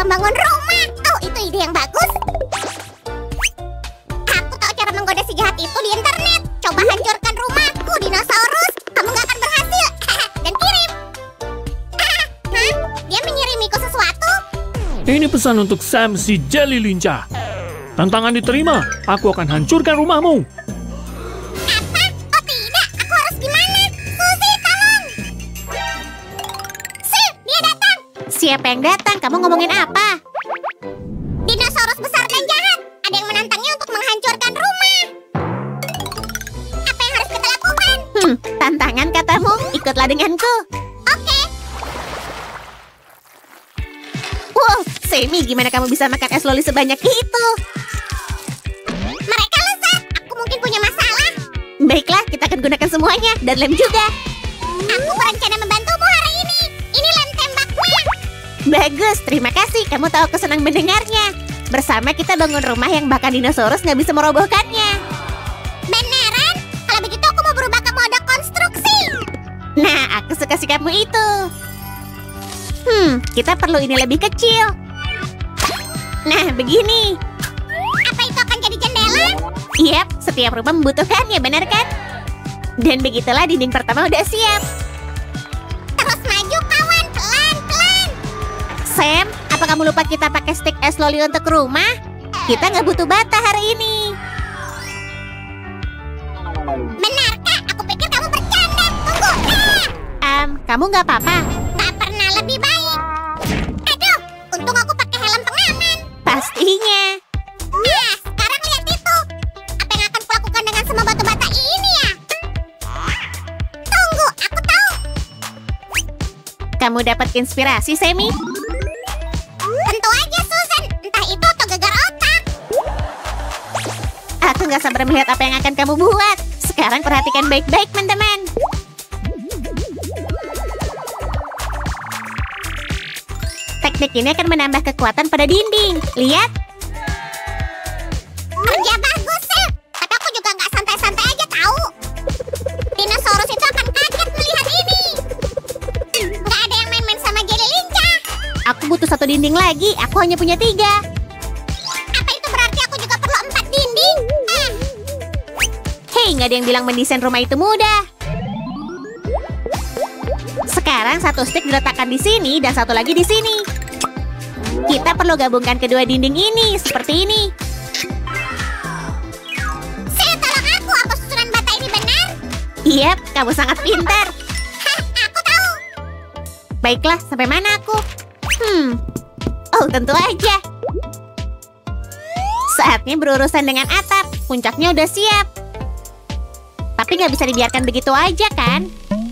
membangun rumah. Oh, itu ide yang bagus. Aku tahu cara menggoda si jahat itu di internet. Coba hancurkan rumahku, dinosaurus. Kamu nggak akan berhasil. Dan kirim. Hah? Dia mengirimiku sesuatu? Ini pesan untuk Sam si Jelly Lincah. Tantangan diterima. Aku akan hancurkan rumahmu. Apa? Oh tidak, aku harus gimana? Suzy, tolong. Sil, dia datang. Siapa yang datang? Kamu ngomongin apa? Dinosaurus besar dan jahat. Ada yang menantangnya untuk menghancurkan rumah. Apa yang harus kita lakukan? Tantangan katamu. Ikutlah denganku. Oke. Wow, Sammy, gimana kamu bisa makan es loli sebanyak itu? Mereka lezat. Aku mungkin punya masalah. Baiklah, kita akan gunakan semuanya. Dan lem juga. Aku berencana membantumu hari ini. Ini lem tembaknya. Bagus, terima kasih. Kamu tahu aku senang mendengarnya. Bersama kita bangun rumah yang bahkan dinosaurus nggak bisa merobohkannya. Beneran? Kalau begitu aku mau berubah ke mode konstruksi. Nah, aku suka sikapmu itu. Kita perlu ini lebih kecil. Nah, begini. Apa itu akan jadi jendela? Yap, setiap rumah membutuhkannya, benar kan? Dan begitulah dinding pertama udah siap. Terus maju kawan, pelan-pelan. Sam, apa kamu lupa kita pakai stik es loli untuk rumah? Kita nggak butuh bata hari ini. Benarkah? Aku pikir kamu bercanda. Tunggu. Kamu nggak apa-apa? Tak pernah lebih baik. Aduh, untung aku pakai helm pengaman. Pastinya. Nah, sekarang lihat itu. Apa yang akan kulakukan dengan semua batu bata ini ya? Tunggu, aku tahu. Kamu dapat inspirasi, Sammy? Tentu aja, Susan. Entah itu atau gegar otak. Aku nggak sabar melihat apa yang akan kamu buat. Sekarang perhatikan baik-baik, teman-teman. Teknik ini akan menambah kekuatan pada dinding. Lihat. Kerja bagus, Sil. Tapi aku juga nggak santai-santai aja tahu. Dinosaurus itu akan kaget melihat ini. Nggak ada yang main-main sama Jelly Lincah. Aku butuh 1 dinding lagi. Aku hanya punya 3. Apa itu berarti aku juga perlu 4 dinding? Hei, nggak ada yang bilang mendesain rumah itu mudah. Sekarang 1 stick diletakkan di sini dan 1 lagi di sini. Kita perlu gabungkan kedua dinding ini, seperti ini. Sil, tolong aku. Apa susunan bata ini benar? Yap, kamu sangat pintar. Hah, aku tahu. Baiklah, sampai mana aku? Oh, tentu aja. Saatnya berurusan dengan atap. Puncaknya udah siap. Tapi nggak bisa dibiarkan begitu aja, kan?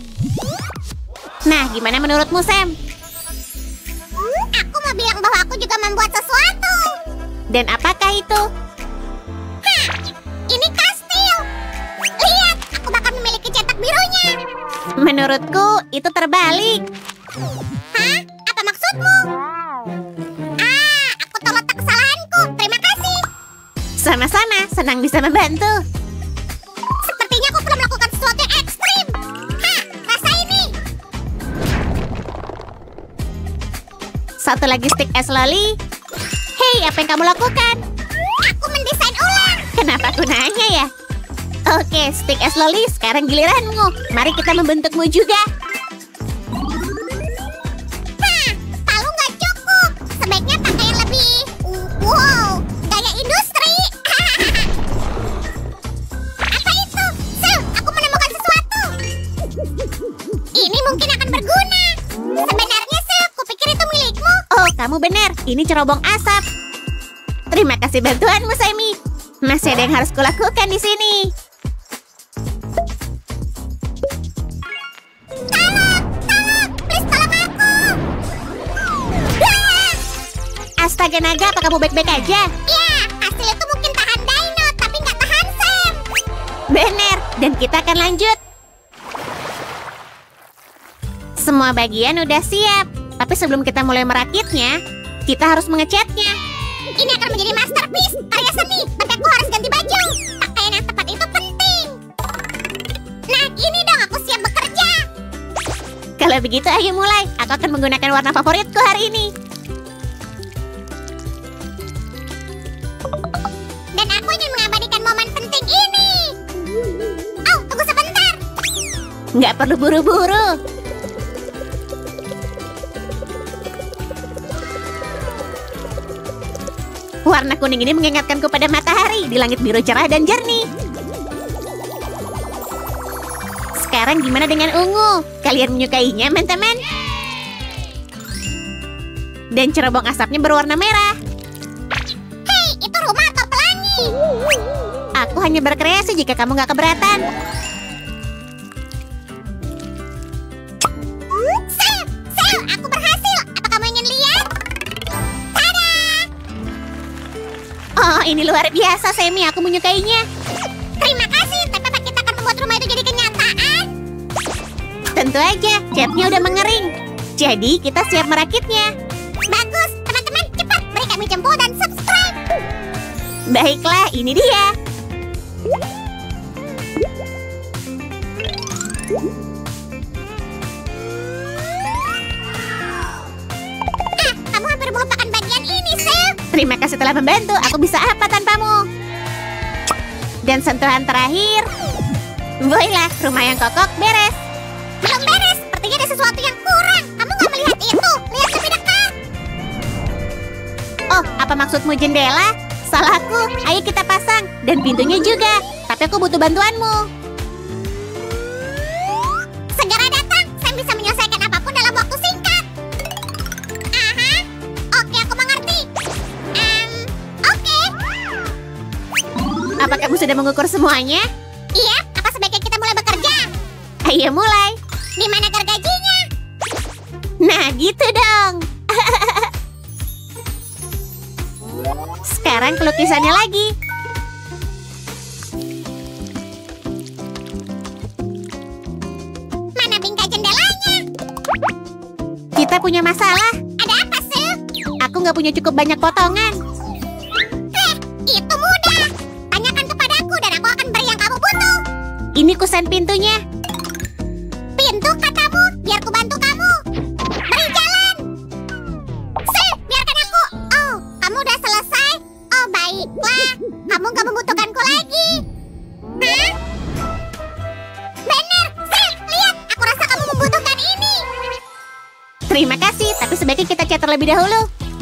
Nah, gimana menurutmu, Sam? Aku mau bilang bahwa aku juga membuat sesuatu. Dan apakah itu? Hah, ini kastil. Lihat, aku bahkan memiliki cetak birunya. Menurutku, itu terbalik. Hah? Apa maksudmu? Aku tahu letak kesalahanku. Terima kasih. Sama-sama, senang bisa membantu. Sepertinya aku perlu melakukan sesuatu yang ekstrim. Hah, rasa ini. 1 lagi stick es loli. Hei, apa yang kamu lakukan? Aku mendesain ulang. Kenapa aku nanya ya? Oke, stick es loli, sekarang giliranmu. Mari kita membentukmu juga. Hah, palu nggak cukup. Sebaiknya pakai yang lebih... Wow, gaya industri. Apa itu? Sil, aku menemukan sesuatu. Ini mungkin akan berguna. Sebenarnya, Sil, kupikir itu milikmu. Oh, kamu benar. Ini cerobong asap. Terima kasih bantuanmu, Sammy. Masih ada yang harus kulakukan di sini. Please tolong aku. Astaga naga, apa kamu baik-baik aja? Ya, hasil itu mungkin tahan dino, tapi nggak tahan Sam. Benar, dan kita akan lanjut. Semua bagian udah siap. Tapi sebelum kita mulai merakitnya, kita harus mengecatnya. Ini akan menjadi masterpiece, karya seni. Tapi aku harus ganti baju. Pakaian yang tepat itu penting. Nah, gini dong, aku siap bekerja. Kalau begitu, ayo mulai. Aku akan menggunakan warna favoritku hari ini. Nggak perlu buru-buru. Warna kuning ini mengingatkanku pada matahari di langit biru cerah dan jernih. Sekarang gimana dengan ungu? Kalian menyukainya, teman-teman? Dan cerobong asapnya berwarna merah. Hei, itu rumah atau pelangi? Aku hanya berkreasi jika kamu nggak keberatan. Sel, aku berhasil. Apa kamu ingin lihat? Tada! Oh, ini luar biasa, Sammy. Aku menyukainya. Terima kasih, tapi apa kita akan membuat rumah itu jadi kenyataan? Tentu aja, catnya udah mengering. Jadi, kita siap merakitnya. Bagus, teman-teman, cepat beri kami jempol dan subscribe. Baiklah, ini dia. Kamu hampir melupakan bagian ini, Sel. Terima kasih telah membantu. Aku bisa apa tanpamu? Dan sentuhan terakhir. Voila, rumah yang kokok beres. Belum beres, sepertinya ada sesuatu yang kurang. Kamu nggak melihat itu? Lihat lebih dekat. Oh, apa maksudmu jendela? Salahku, ayo kita pasang. Dan pintunya juga. Tapi aku butuh bantuanmu. Segera datang, saya bisa menyelesaikan apapun dalam waktu singkat. Aha, oke, aku mengerti. Oke. Apa kamu sudah mengukur semuanya? Iya, apa sebaiknya kita mulai bekerja? Ayo mulai. Di mana gergajinya? Nah, gitu dong. Sekarang kelukisannya lagi. Mana bingkai jendelanya? Kita punya masalah. Ada apa, Sel? Aku nggak punya cukup banyak potongan. Itu mudah. Tanyakan kepadaku dan aku akan beri yang kamu butuh. Ini kusen pintunya. Pintu katamu, biar ku bantu kamu. Beri jalan. Sel, biarkan aku. Oh, kamu udah selesai? Oh, baiklah. Kamu gak membutuhkanku lagi. Hah? Benar, Sel, lihat. Aku rasa kamu membutuhkan ini. Terima kasih, tapi sebaiknya kita cat terlebih dahulu.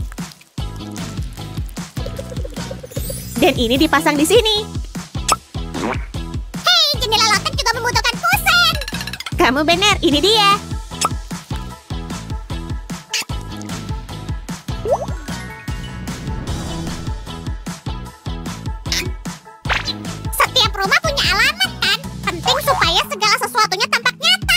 Dan ini dipasang di sini. Hei, jendela lotek juga membutuhkan kusen. Kamu benar, ini dia. Setiap rumah punya alamat, kan? Penting supaya segala sesuatunya tampak nyata.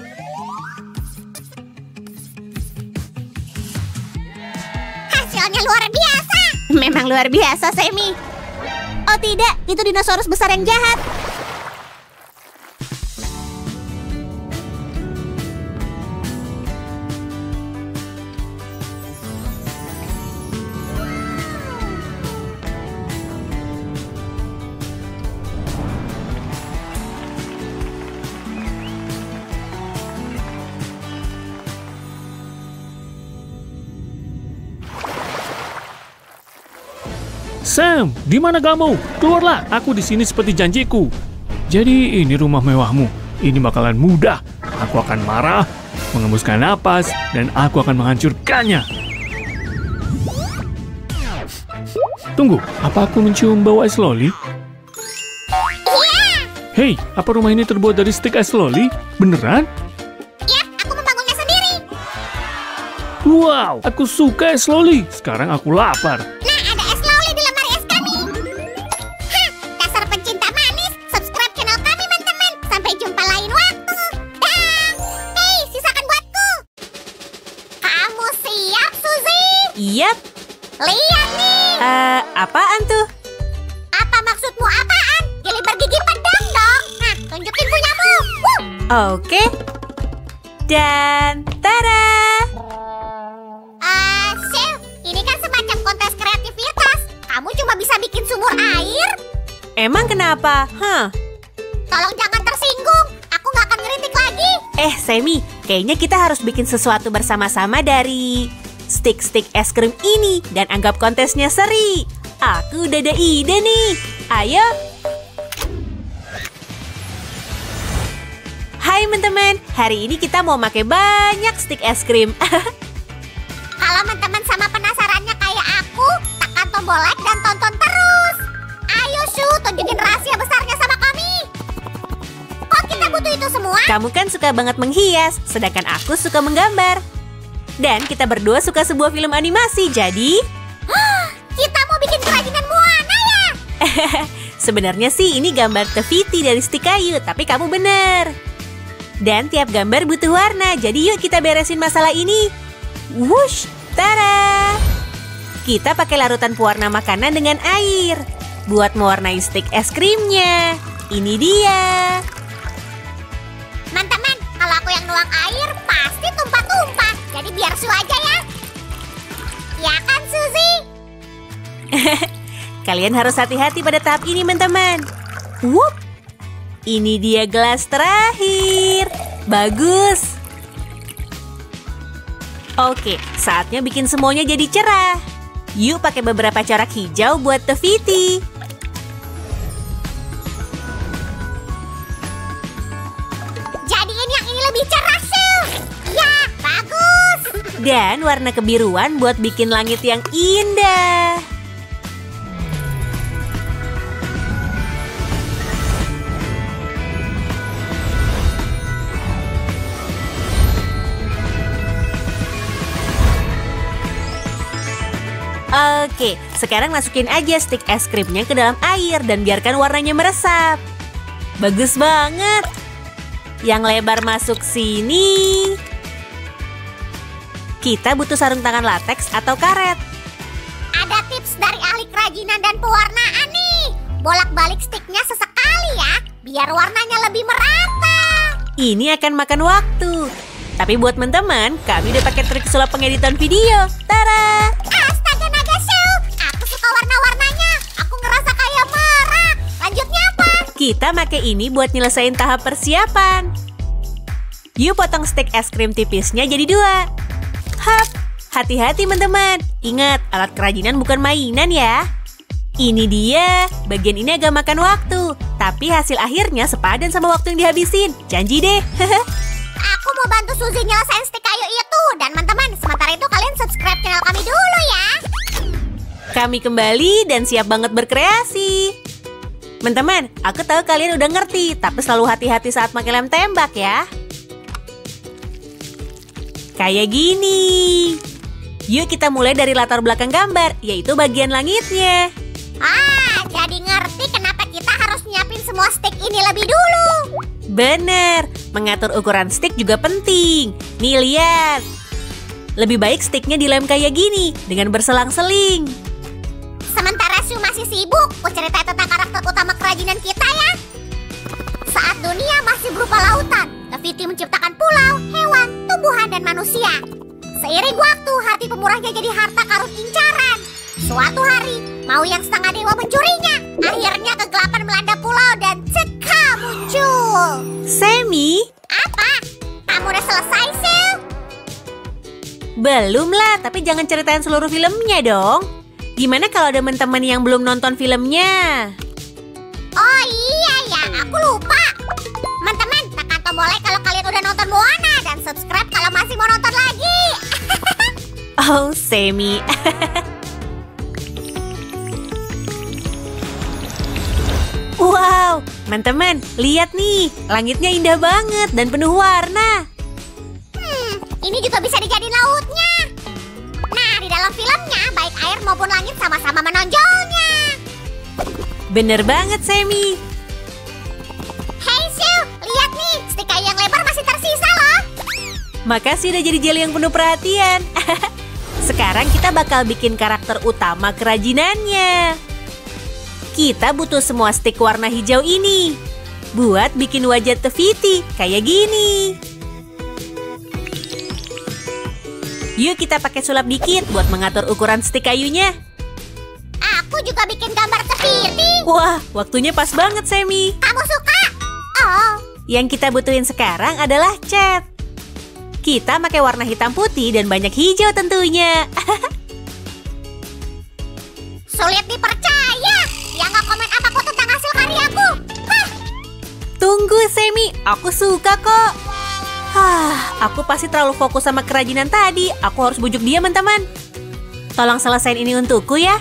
Hasilnya luar biasa. Memang luar biasa, Sammy. Oh tidak, itu dinosaurus besar yang jahat. Sam, di mana kamu? Keluarlah, aku di sini seperti janjiku. Jadi ini rumah mewahmu. Ini bakalan mudah. Aku akan marah, mengembuskan napas, dan aku akan menghancurkannya. Tunggu, apa aku mencium bau es loli? Hei, apa rumah ini terbuat dari stik es loli? Beneran? Ya, aku membangunnya sendiri. Wow, aku suka es loli. Sekarang aku lapar. Nah, ada es loli di lemari es kami. Hah, dasar pencinta manis. Subscribe channel kami, teman-teman. Sampai jumpa lain waktu. Dah. Hei, sisakan buatku. Kamu siap, Suzy? Yap. Lihat nih. Apaan tuh? Apa maksudmu apaan? Gili bergigi pedang dong. Nah, tunjukin punyamu. Oke. Dan tada! Chef, ini kan semacam kontes kreativitas. Kamu cuma bisa bikin sumur air? Emang kenapa? Tolong jangan tersinggung. Aku nggak akan ngeritik lagi. Sammy, kayaknya kita harus bikin sesuatu bersama-sama dari stik-stik es krim ini dan anggap kontesnya seri. Aku udah ada ide nih. Ayo. Hai teman-teman, hari ini kita mau pakai banyak stik es krim. Kalau teman-teman sama penasarannya kayak aku, tekan tombol like dan tonton terus. Ayo Shu, tunjukin rahasia besarnya sama kami. Kok kita butuh itu semua? Kamu kan suka banget menghias, sedangkan aku suka menggambar. Dan kita berdua suka sebuah film animasi, jadi... Kita mau bikin kerajinan Moana ya? Sebenarnya sih ini gambar Tefiti dari stik kayu, tapi kamu bener. Dan tiap gambar butuh warna, jadi yuk kita beresin masalah ini. Wush, tada! Kita pakai larutan pewarna makanan dengan air buat mewarnai stik es krimnya. Ini dia. Teman-teman, kalau aku yang nuang air pasti tumpah-tumpah. Jadi biar Shu aja ya. Ya kan, Suzy? Kalian harus hati-hati pada tahap ini, teman-teman. Wup! Ini dia gelas terakhir. Bagus. Oke, saatnya bikin semuanya jadi cerah. Yuk pakai beberapa corak hijau buat Tefiti. Jadiin yang ini lebih cerah, Shu. Ya, bagus. Dan warna kebiruan buat bikin langit yang indah. Oke, sekarang masukin aja stik es krimnya ke dalam air dan biarkan warnanya meresap. Bagus banget. Yang lebar masuk sini. Kita butuh sarung tangan lateks atau karet. Ada tips dari ahli kerajinan dan pewarnaan nih. Bolak-balik stiknya sesekali ya, biar warnanya lebih merata. Ini akan makan waktu. Tapi buat teman-teman, kami udah pakai trik sulap pengeditan video. Tada! Astaga naga Shu, aku suka warna-warnanya. Aku ngerasa kayak merah. Lanjutnya apa? Kita pakai ini buat nyelesain tahap persiapan. Yuk potong stik es krim tipisnya jadi 2. Hap! Hati-hati teman-teman. Ingat, alat kerajinan bukan mainan ya. Ini dia. Bagian ini agak makan waktu. Tapi hasil akhirnya sepadan sama waktu yang dihabisin. Janji deh. Aku mau bantu Suzy nyelesain stik kayu itu. Dan teman-teman, sementara itu kalian subscribe channel kami dulu ya. Kami kembali dan siap banget berkreasi. Teman-teman, aku tahu kalian udah ngerti. Tapi selalu hati-hati saat pakai lem tembak ya. Kayak gini. Yuk kita mulai dari latar belakang gambar, yaitu bagian langitnya. Jadi ngerti kenapa kita harus nyiapin semua stik ini lebih dulu. Bener, mengatur ukuran stik juga penting. Nih lihat. Lebih baik stiknya dilem kayak gini, dengan berselang-seling. Sementara Shu masih sibuk, aku cerita tentang karakter utama kerajinan kita ya. Saat dunia masih berupa lautan, Tefiti menciptakan pulau, hewan, tumbuhan, dan manusia. Seiring waktu, hati pemurahnya jadi harta karun incaran. Suatu hari, mau yang setengah dewa mencurinya. Akhirnya kegelapan melanda pulau dan Ceka muncul. Semi? Apa? Kamu udah selesai, Shu? Belum lah, tapi jangan ceritain seluruh filmnya dong. Gimana kalau ada teman-teman yang belum nonton filmnya? Oh iya ya, aku lupa. Teman-teman, tekan tombol like kalau kalian udah nonton Moana dan subscribe kalau masih mau nonton lagi. Oh, Semi. Wow, teman-teman, lihat nih. Langitnya indah banget dan penuh warna. Ini juga bisa dijadiin lautnya. Nah, di dalam filmnya, baik air maupun langit sama-sama menonjolnya. Bener banget, Semi. Hey, Shu, lihat nih, stik kayu yang lebar masih tersisa loh. Makasih udah jadi jeli yang penuh perhatian. Sekarang kita bakal bikin karakter utama kerajinannya. Kita butuh semua stik warna hijau ini buat bikin wajah Tefiti kayak gini. Yuk kita pakai sulap dikit buat mengatur ukuran stik kayunya. Aku juga bikin gambar Tefiti. Wah, waktunya pas banget, Semi. Kamu suka? Oh, Yang kita butuhin sekarang adalah cat. Kita pakai warna hitam putih dan banyak hijau tentunya. sulit dipercaya. Dia nggak komen apapun tentang hasil karyaku. Hah, Tunggu, Bagus, Semi. Aku suka kok. Aku pasti terlalu fokus sama kerajinan tadi. Aku harus bujuk dia, teman-teman. Tolong selesain ini untukku ya.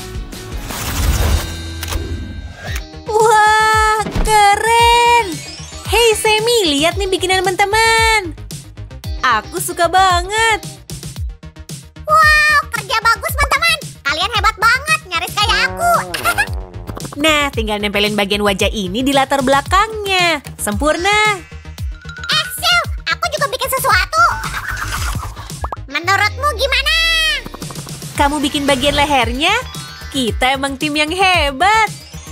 Wah, keren. Hey, Semi, lihat nih bikinan teman-teman. Aku suka banget. Wow, kerja bagus teman-teman. Kalian hebat banget, nyaris kayak aku. Nah, tinggal nempelin bagian wajah ini di latar belakangnya. Sempurna. Sil, aku juga bikin sesuatu. Menurutmu gimana? Kamu bikin bagian lehernya? Kita emang tim yang hebat.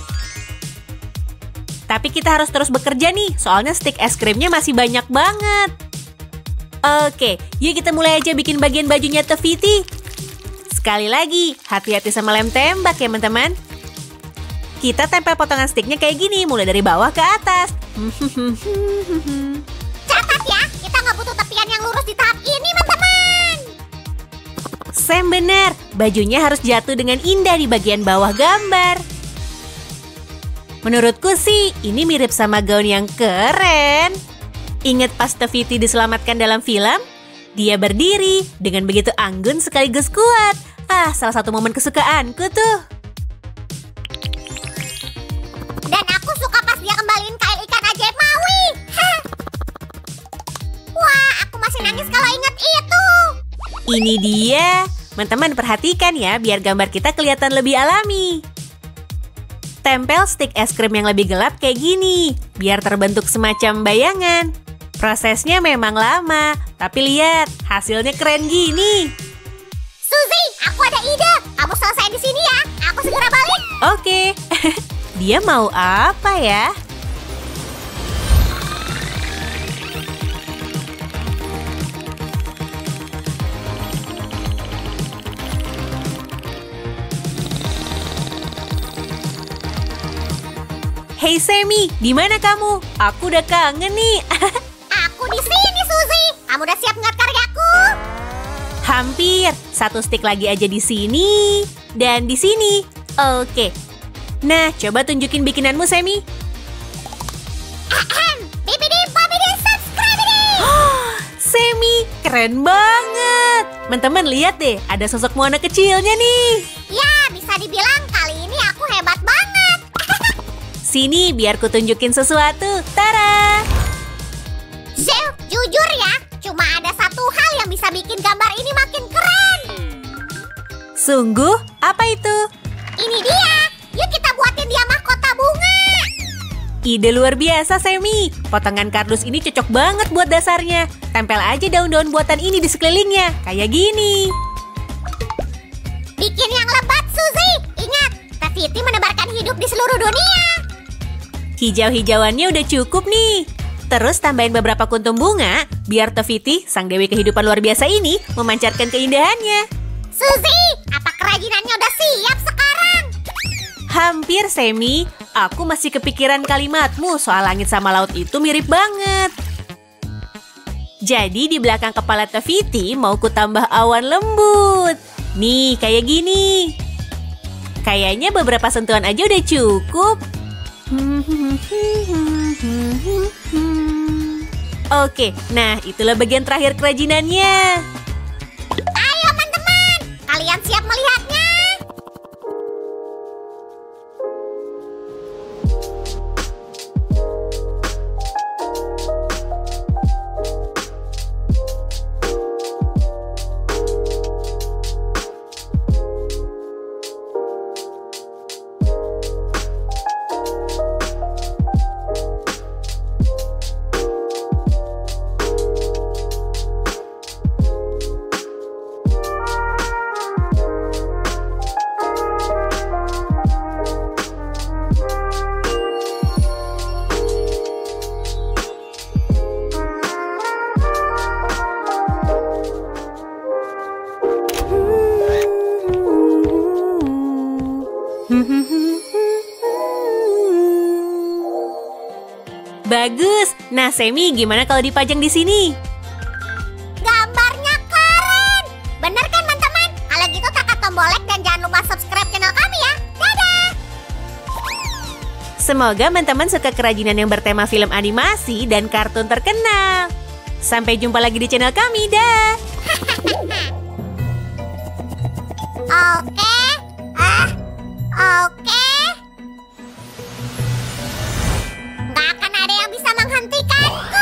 Tapi kita harus terus bekerja nih, soalnya stik es krimnya masih banyak banget. Oke, yuk kita mulai aja bikin bagian bajunya Tefiti. Sekali lagi, hati-hati sama lem tembak ya teman-teman. Kita tempel potongan stiknya kayak gini, mulai dari bawah ke atas. Catat ya, kita nggak butuh tepian yang lurus di tahap ini teman-teman. Sam benar, bajunya harus jatuh dengan indah di bagian bawah gambar. Menurutku sih, ini mirip sama gaun yang keren. Ingat pas Tefiti diselamatkan dalam film? Dia berdiri dengan begitu anggun sekaligus kuat. Salah satu momen kesukaanku tuh. Dan aku suka pas dia kembaliin kail ikan ajaib Maui. Wah, aku masih nangis kalau ingat itu. Ini dia. Teman-teman perhatikan ya, biar gambar kita kelihatan lebih alami. Tempel stik es krim yang lebih gelap kayak gini, biar terbentuk semacam bayangan. Prosesnya memang lama, tapi lihat, hasilnya keren gini. Suzy, aku ada ide. Kamu selesai di sini ya. Aku segera balik. Oke, dia mau apa ya? Hey Semi, di mana kamu? Aku udah kangen nih. Aku di sini, Suzy. Kamu udah siap ngeliat karyaku? Hampir, satu stick lagi aja di sini dan di sini. Oke. Nah, coba tunjukin bikinanmu, Semi. Bibidi babidi subscribe. Semi, keren banget. Teman-teman lihat deh, ada sosok Moana kecilnya nih. Ya, bisa dibilang kali ini aku hebat banget. Sini, biar ku tunjukin sesuatu. Tara! Zil, jujur ya, cuma ada satu hal yang bisa bikin gambar ini makin keren. Sungguh? Apa itu? Ini dia. Yuk kita buatin dia mahkota bunga. Ide luar biasa, Semi. Potongan kardus ini cocok banget buat dasarnya. Tempel aja daun-daun buatan ini di sekelilingnya. Kayak gini. Bikin yang lebat, Suzy. Ingat, Tefiti menebarkan hidup di seluruh dunia. Hijau-hijauannya udah cukup nih. Terus tambahin beberapa kuntum bunga, biar Tefiti, sang dewi kehidupan luar biasa ini, memancarkan keindahannya. Suzy, apa kerajinannya udah siap sekarang? Hampir, Semi. Aku masih kepikiran kalimatmu soal langit sama laut itu mirip banget. Jadi di belakang kepala Tefiti mau ku tambah awan lembut. Nih, kayak gini. Kayaknya beberapa sentuhan aja udah cukup. Oke, nah itulah bagian terakhir kerajinannya. Ayo teman-teman, kalian siap melihatnya? Bagus. Nah, Semi, gimana kalau dipajang di sini? Gambarnya keren. Bener kan teman-teman? Kalau gitu tekan tombol like dan jangan lupa subscribe channel kami ya. Dadah! Semoga teman-teman suka kerajinan yang bertema film animasi dan kartun terkenal. Sampai jumpa lagi di channel kami, dah! Oke. Oke. Nggak akan ada yang bisa menghentikanku.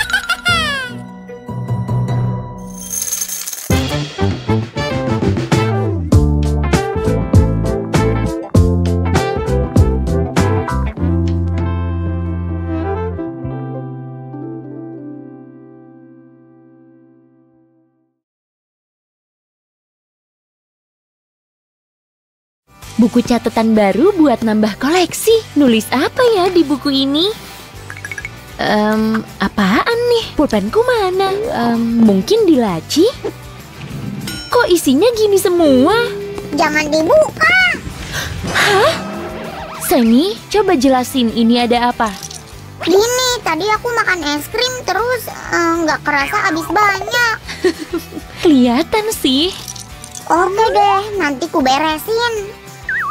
Buku catatan baru buat nambah koleksi. Nulis apa ya di buku ini? Apaan nih? Pulpenku mana? Mungkin di laci? Kok isinya gini semua? Jangan dibuka. Hah? Semi, coba jelasin ini ada apa? Gini, tadi aku makan es krim terus nggak kerasa habis banyak. Kelihatan sih. Oke deh, nanti ku beresin.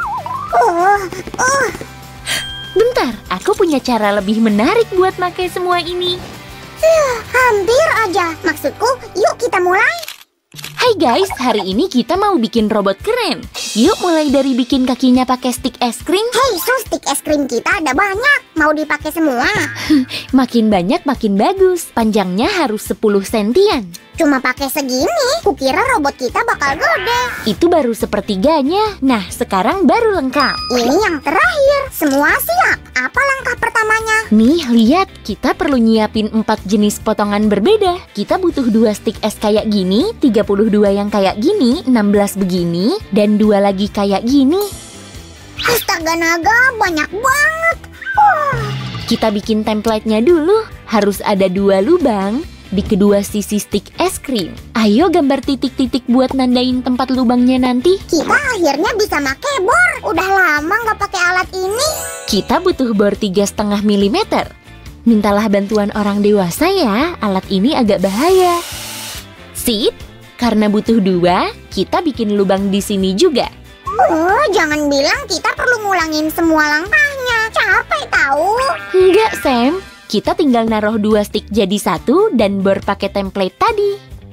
Bentar, aku punya cara lebih menarik buat pakai semua ini. Hampir aja. Maksudku, yuk kita mulai. Hai guys, hari ini kita mau bikin robot keren. Yuk mulai dari bikin kakinya pakai stick es krim. Hei Sus, stik es krim kita ada banyak. Mau dipakai semua? Makin banyak makin bagus. Panjangnya harus 10 sentian. Cuma pakai segini, kukira robot kita bakal gede. Itu baru sepertiganya. Nah, sekarang baru lengkap. Ini yang terakhir. Semua siap. Apa langkah pertamanya? Nih, lihat. Kita perlu nyiapin 4 jenis potongan berbeda. Kita butuh 2 stick es kayak gini, 32 yang kayak gini, 16 begini, dan 2 lagi kayak gini. Astaga naga, banyak banget. Kita bikin template-nya dulu. Harus ada 2 lubang di kedua sisi stick es krim. Ayo gambar titik-titik buat nandain tempat lubangnya nanti. Kita akhirnya bisa pakai bor. Udah lama nggak pakai alat ini. Kita butuh bor 3,5 mm. Mintalah bantuan orang dewasa ya, alat ini agak bahaya. Sip, karena butuh 2, kita bikin lubang di sini juga. Jangan bilang kita perlu ngulangin semua langkahnya. Capek tahu. Enggak, Sam. Kita tinggal naruh 2 stick jadi 1 dan bor pakai template tadi.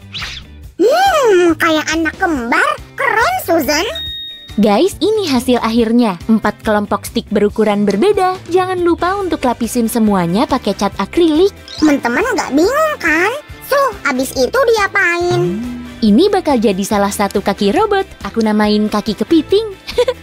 Kayak anak kembar. Keren, Susan. Guys, ini hasil akhirnya. 4 kelompok stick berukuran berbeda. Jangan lupa untuk lapisin semuanya pakai cat akrilik. Teman-teman nggak bingung kan? Abis itu diapain? Ini bakal jadi salah satu kaki robot. Aku namain kaki kepiting.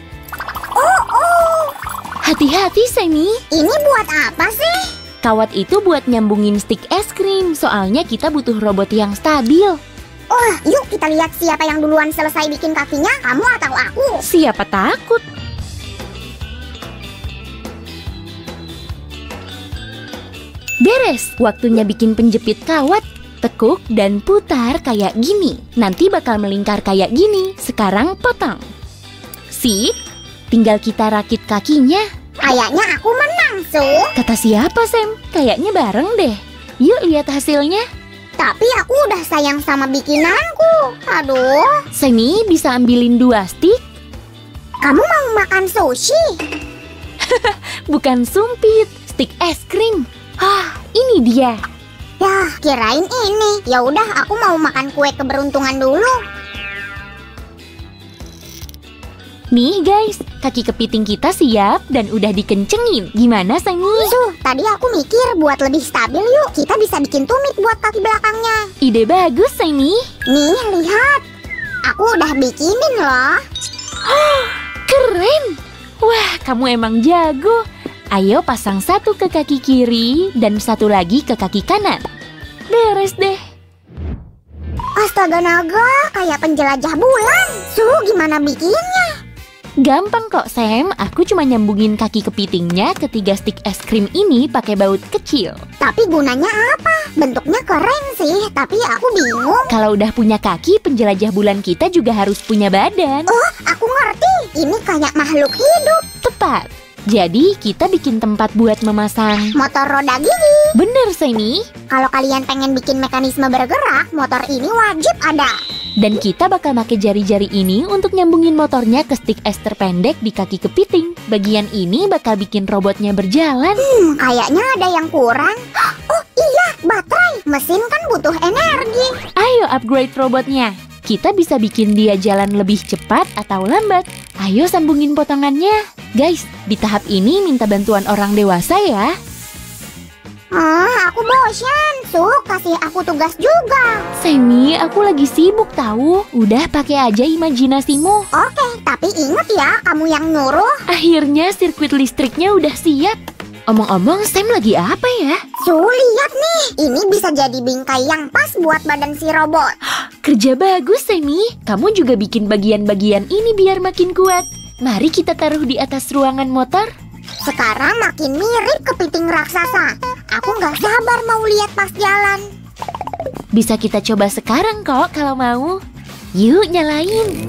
Hati-hati, Semi. Ini buat apa sih? Kawat itu buat nyambungin stick es krim. Soalnya kita butuh robot yang stabil. Yuk kita lihat siapa yang duluan selesai bikin kakinya, kamu atau aku. Siapa takut? Beres, waktunya bikin penjepit kawat. Tekuk dan putar kayak gini. Nanti bakal melingkar kayak gini. Sekarang potong. Sip, tinggal kita rakit kakinya. Kayaknya aku menang, Su. Kata siapa, Sam? Kayaknya bareng deh. Yuk lihat hasilnya. Tapi aku udah sayang sama bikinanku. Aduh. Semi bisa ambilin 2 stick. Kamu mau makan sushi? Bukan sumpit, stick es krim. Ini dia. Yah, kirain ini. Ya udah, aku mau makan kue keberuntungan dulu. Nih guys, kaki kepiting kita siap dan udah dikencengin. Gimana, Semi? Tadi aku mikir buat lebih stabil yuk. Kita bisa bikin tumit buat kaki belakangnya. Ide bagus, Semi. Nih, lihat. Aku udah bikinin loh. Keren. Wah, kamu emang jago. Ayo pasang 1 ke kaki kiri dan 1 lagi ke kaki kanan. Beres deh. Astaga naga, kayak penjelajah bulan. Gimana bikinnya? Gampang kok, Sam. Aku cuma nyambungin kaki kepitingnya ke 3 stick es krim ini pakai baut kecil. Tapi gunanya apa? Bentuknya keren sih, tapi aku bingung. Kalau udah punya kaki, penjelajah bulan kita juga harus punya badan. Aku ngerti. Ini kayak makhluk hidup. Tepat. Jadi, kita bikin tempat buat memasang Motor roda gigi. bener, Semi. Kalau kalian pengen bikin mekanisme bergerak, motor ini wajib ada. Dan kita bakal pakai jari-jari ini untuk nyambungin motornya ke stik es terpendek di kaki kepiting. Bagian ini bakal bikin robotnya berjalan. Kayaknya ada yang kurang. Oh iya, baterai. Mesin kan butuh energi. Ayo upgrade robotnya. Kita bisa bikin dia jalan lebih cepat atau lambat. Ayo sambungin potongannya. Guys, di tahap ini minta bantuan orang dewasa ya. Aku bosan. Kasih aku tugas juga. Semi, aku lagi sibuk tahu. Udah pakai aja imajinasimu. Oke, tapi ingat ya, kamu yang nyuruh. Akhirnya sirkuit listriknya udah siap. Omong-omong, Sam lagi apa ya? Lihat nih. Ini bisa jadi bingkai yang pas buat badan si robot. Kerja bagus, Semi. Kamu juga bikin bagian-bagian ini biar makin kuat. Mari kita taruh di atas ruangan motor. Sekarang makin mirip kepiting raksasa. Aku nggak sabar mau lihat pas jalan. Bisa kita coba sekarang kok kalau mau. Yuk nyalain.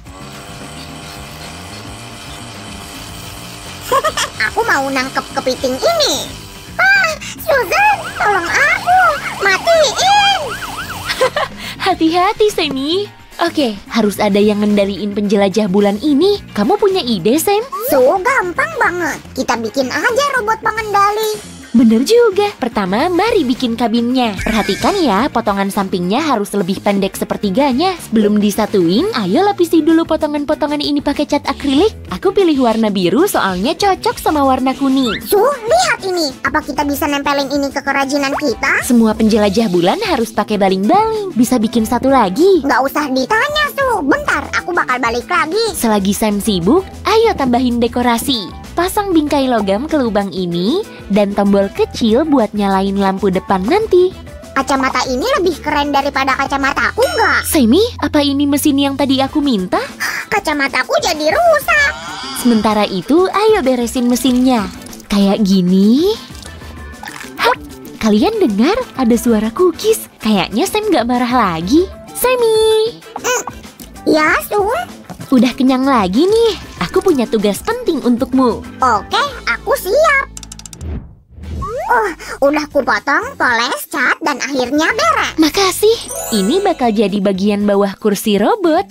Aku mau nangkep kepiting ini. Susan, tolong aku. Matiin. Hati-hati, Semi. Oke, harus ada yang ngendaliin penjelajah bulan ini. Kamu punya ide, Sam? Gampang banget. Kita bikin aja robot pengendali. Bener juga. Pertama, mari bikin kabinnya. Perhatikan ya, potongan sampingnya harus lebih pendek sepertiganya. Sebelum disatuin, ayo lapisi dulu potongan-potongan ini pakai cat akrilik. Aku pilih warna biru soalnya cocok sama warna kuning. Lihat ini. Apa kita bisa nempelin ini ke kerajinan kita? Semua penjelajah bulan harus pakai baling-baling. Bisa bikin satu lagi. Nggak usah ditanya, Bentar, aku bakal balik lagi. Selagi Sam sibuk, ayo tambahin dekorasi. Pasang bingkai logam ke lubang ini dan tombol kecil buat nyalain lampu depan nanti. Kacamata ini lebih keren daripada kacamataku nggak? Semi, apa ini mesin yang tadi aku minta? Kacamataku jadi rusak. Sementara itu, ayo beresin mesinnya. Kayak gini. Hap, kalian dengar ada suara cookies. Kayaknya Sam nggak marah lagi. Semi. Ya, Udah kenyang lagi nih. Aku punya tugas penting untukmu. Oke, aku siap. Udah kupotong, poles, cat, dan akhirnya beres. Makasih. Ini bakal jadi bagian bawah kursi robot.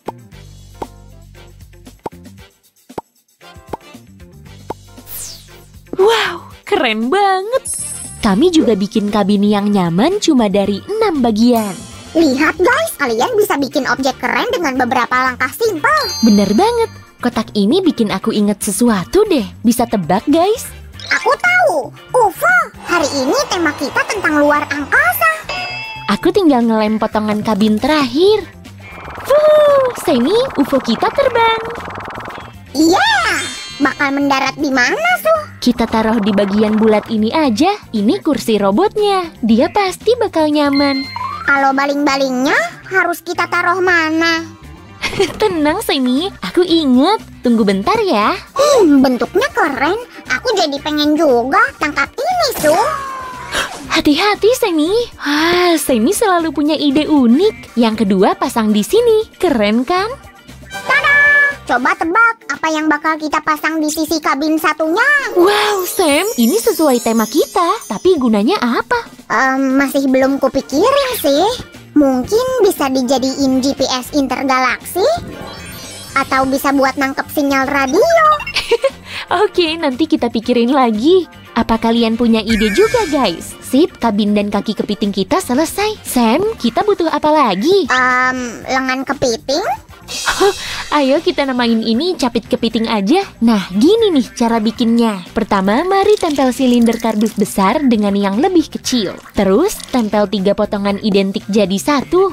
Wow, keren banget. Kami juga bikin kabin yang nyaman cuma dari 6 bagian. Lihat guys, kalian bisa bikin objek keren dengan beberapa langkah simpel. Bener banget. Kotak ini bikin aku inget sesuatu deh. Bisa tebak guys? Aku tahu, UFO. Hari ini tema kita tentang luar angkasa. Aku tinggal ngelem potongan kabin terakhir. Semi, UFO kita terbang. Iya, bakal mendarat di mana, Kita taruh di bagian bulat ini aja. Ini kursi robotnya. Dia pasti bakal nyaman. Kalau baling-balingnya harus kita taruh mana? Tenang, Semi. Aku inget. Tunggu bentar ya. Bentuknya keren. Aku jadi pengen juga tangkap ini, Hati-hati, Semi. Semi selalu punya ide unik. Yang kedua pasang di sini. Keren kan? Tada! Coba tebak apa yang bakal kita pasang di sisi kabin satunya. Wow, Sam. Ini sesuai tema kita. Tapi gunanya apa? Masih belum kupikirin sih. Mungkin bisa dijadiin GPS intergalaksi? Atau bisa buat nangkep sinyal radio? Oke, nanti kita pikirin lagi. Apa kalian punya ide juga, guys? Sip, kabin dan kaki kepiting kita selesai. Sam, kita butuh apa lagi? Lengan kepiting? Ayo kita namain ini capit kepiting aja. Nah, gini nih cara bikinnya. Pertama, mari tempel silinder kardus besar dengan yang lebih kecil. Terus, tempel 3 potongan identik jadi satu.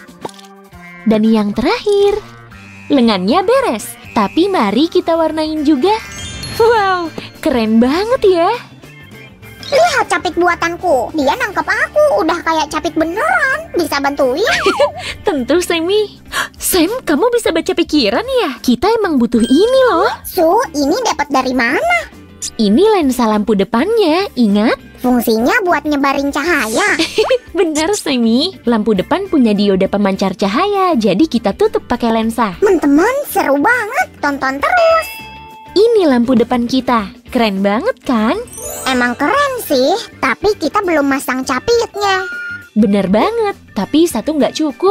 Dan yang terakhir, lengannya beres. Tapi mari kita warnain juga. Wow, keren banget ya. Lihat capit buatanku. Dia nangkep aku. Udah kayak capit beneran. Bisa bantuin? Tentu, Semi. Sam, kamu bisa baca pikiran ya? Kita emang butuh ini loh. Ini dapat dari mana? Ini lensa lampu depannya, ingat? Fungsinya buat nyebarin cahaya. Benar, Semi. Lampu depan punya dioda pemancar cahaya, jadi kita tutup pakai lensa. Teman-teman, seru banget. Tonton terus. Ini lampu depan kita. Keren banget kan? Emang keren sih, tapi kita belum masang capitnya. Bener banget, tapi satu nggak cukup.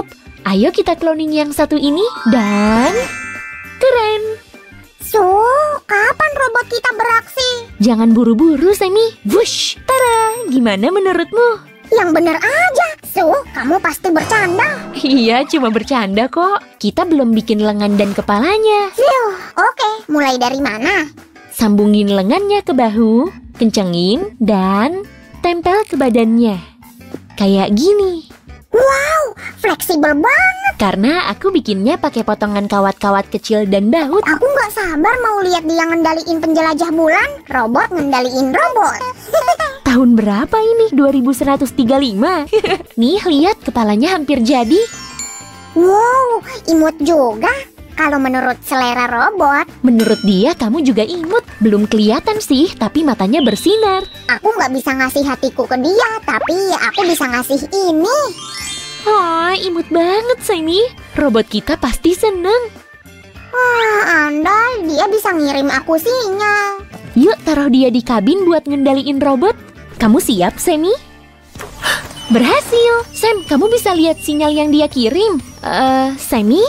Ayo kita cloning yang satu ini dan... Keren! Su, kapan robot kita beraksi? Jangan buru-buru, Semi. Wush! Tara! Gimana menurutmu? Yang bener aja. Su, kamu pasti bercanda. Iya, cuma bercanda kok. Kita belum bikin lengan dan kepalanya. Oke, mulai dari mana? Sambungin lengannya ke bahu, kencengin, dan tempel ke badannya. Kayak gini. Wow, fleksibel banget. Karena aku bikinnya pakai potongan kawat-kawat kecil dan baut. Aku nggak sabar mau lihat dia ngendaliin penjelajah bulan. Robot ngendaliin robot. Tahun berapa ini? 2135. Nih, lihat kepalanya hampir jadi. Wow, imut juga. Kalau menurut selera robot, Menurut dia kamu juga imut. Belum kelihatan sih, tapi matanya bersinar. aku nggak bisa ngasih hatiku ke dia, tapi aku bisa ngasih ini. Oh, imut banget, Semi. Robot kita pasti seneng. Wah, andai dia bisa ngirim aku sinyal. Yuk taruh dia di kabin buat ngendaliin robot. Kamu siap, Semi? Berhasil. Sam, kamu bisa lihat sinyal yang dia kirim. Semi?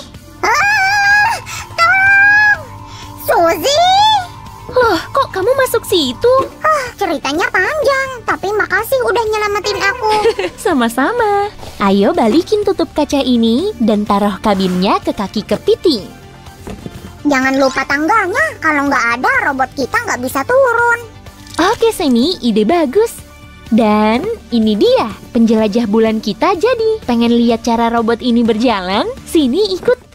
Tolong! Suzy! Loh, kok kamu masuk situ? Ceritanya panjang, tapi makasih udah nyelamatin aku. Sama-sama. Ayo balikin tutup kaca ini dan taruh kabinnya ke kaki kepiting. Jangan lupa tangganya, kalau nggak ada robot kita nggak bisa turun. Oke, Semi, ide bagus. Dan ini dia, penjelajah bulan kita jadi. Pengen lihat cara robot ini berjalan? Sini ikut.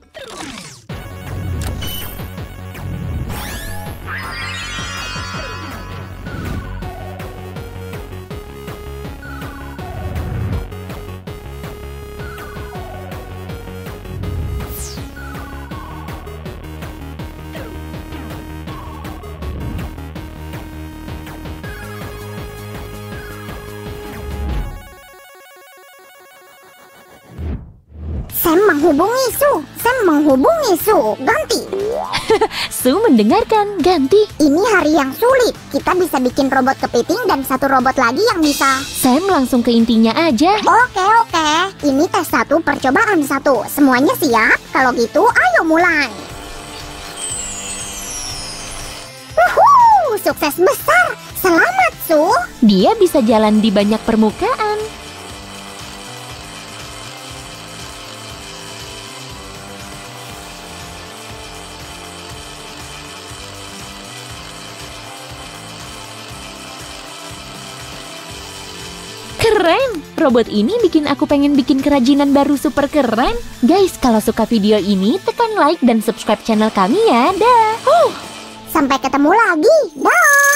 Sam menghubungi Su. Ganti. Su mendengarkan, ganti. Ini hari yang sulit. Kita bisa bikin robot kepiting dan satu robot lagi yang bisa. Sam langsung ke intinya aja. Oke. Ini tes 1 percobaan 1. Semuanya siap? Kalau gitu, ayo mulai. Wuhuu, sukses besar. Selamat, Su. Dia bisa jalan di banyak permukaan. Keren! Robot ini bikin aku pengen bikin kerajinan baru super keren. Guys, kalau suka video ini, tekan like dan subscribe channel kami ya. Dah! Sampai ketemu lagi. Dah.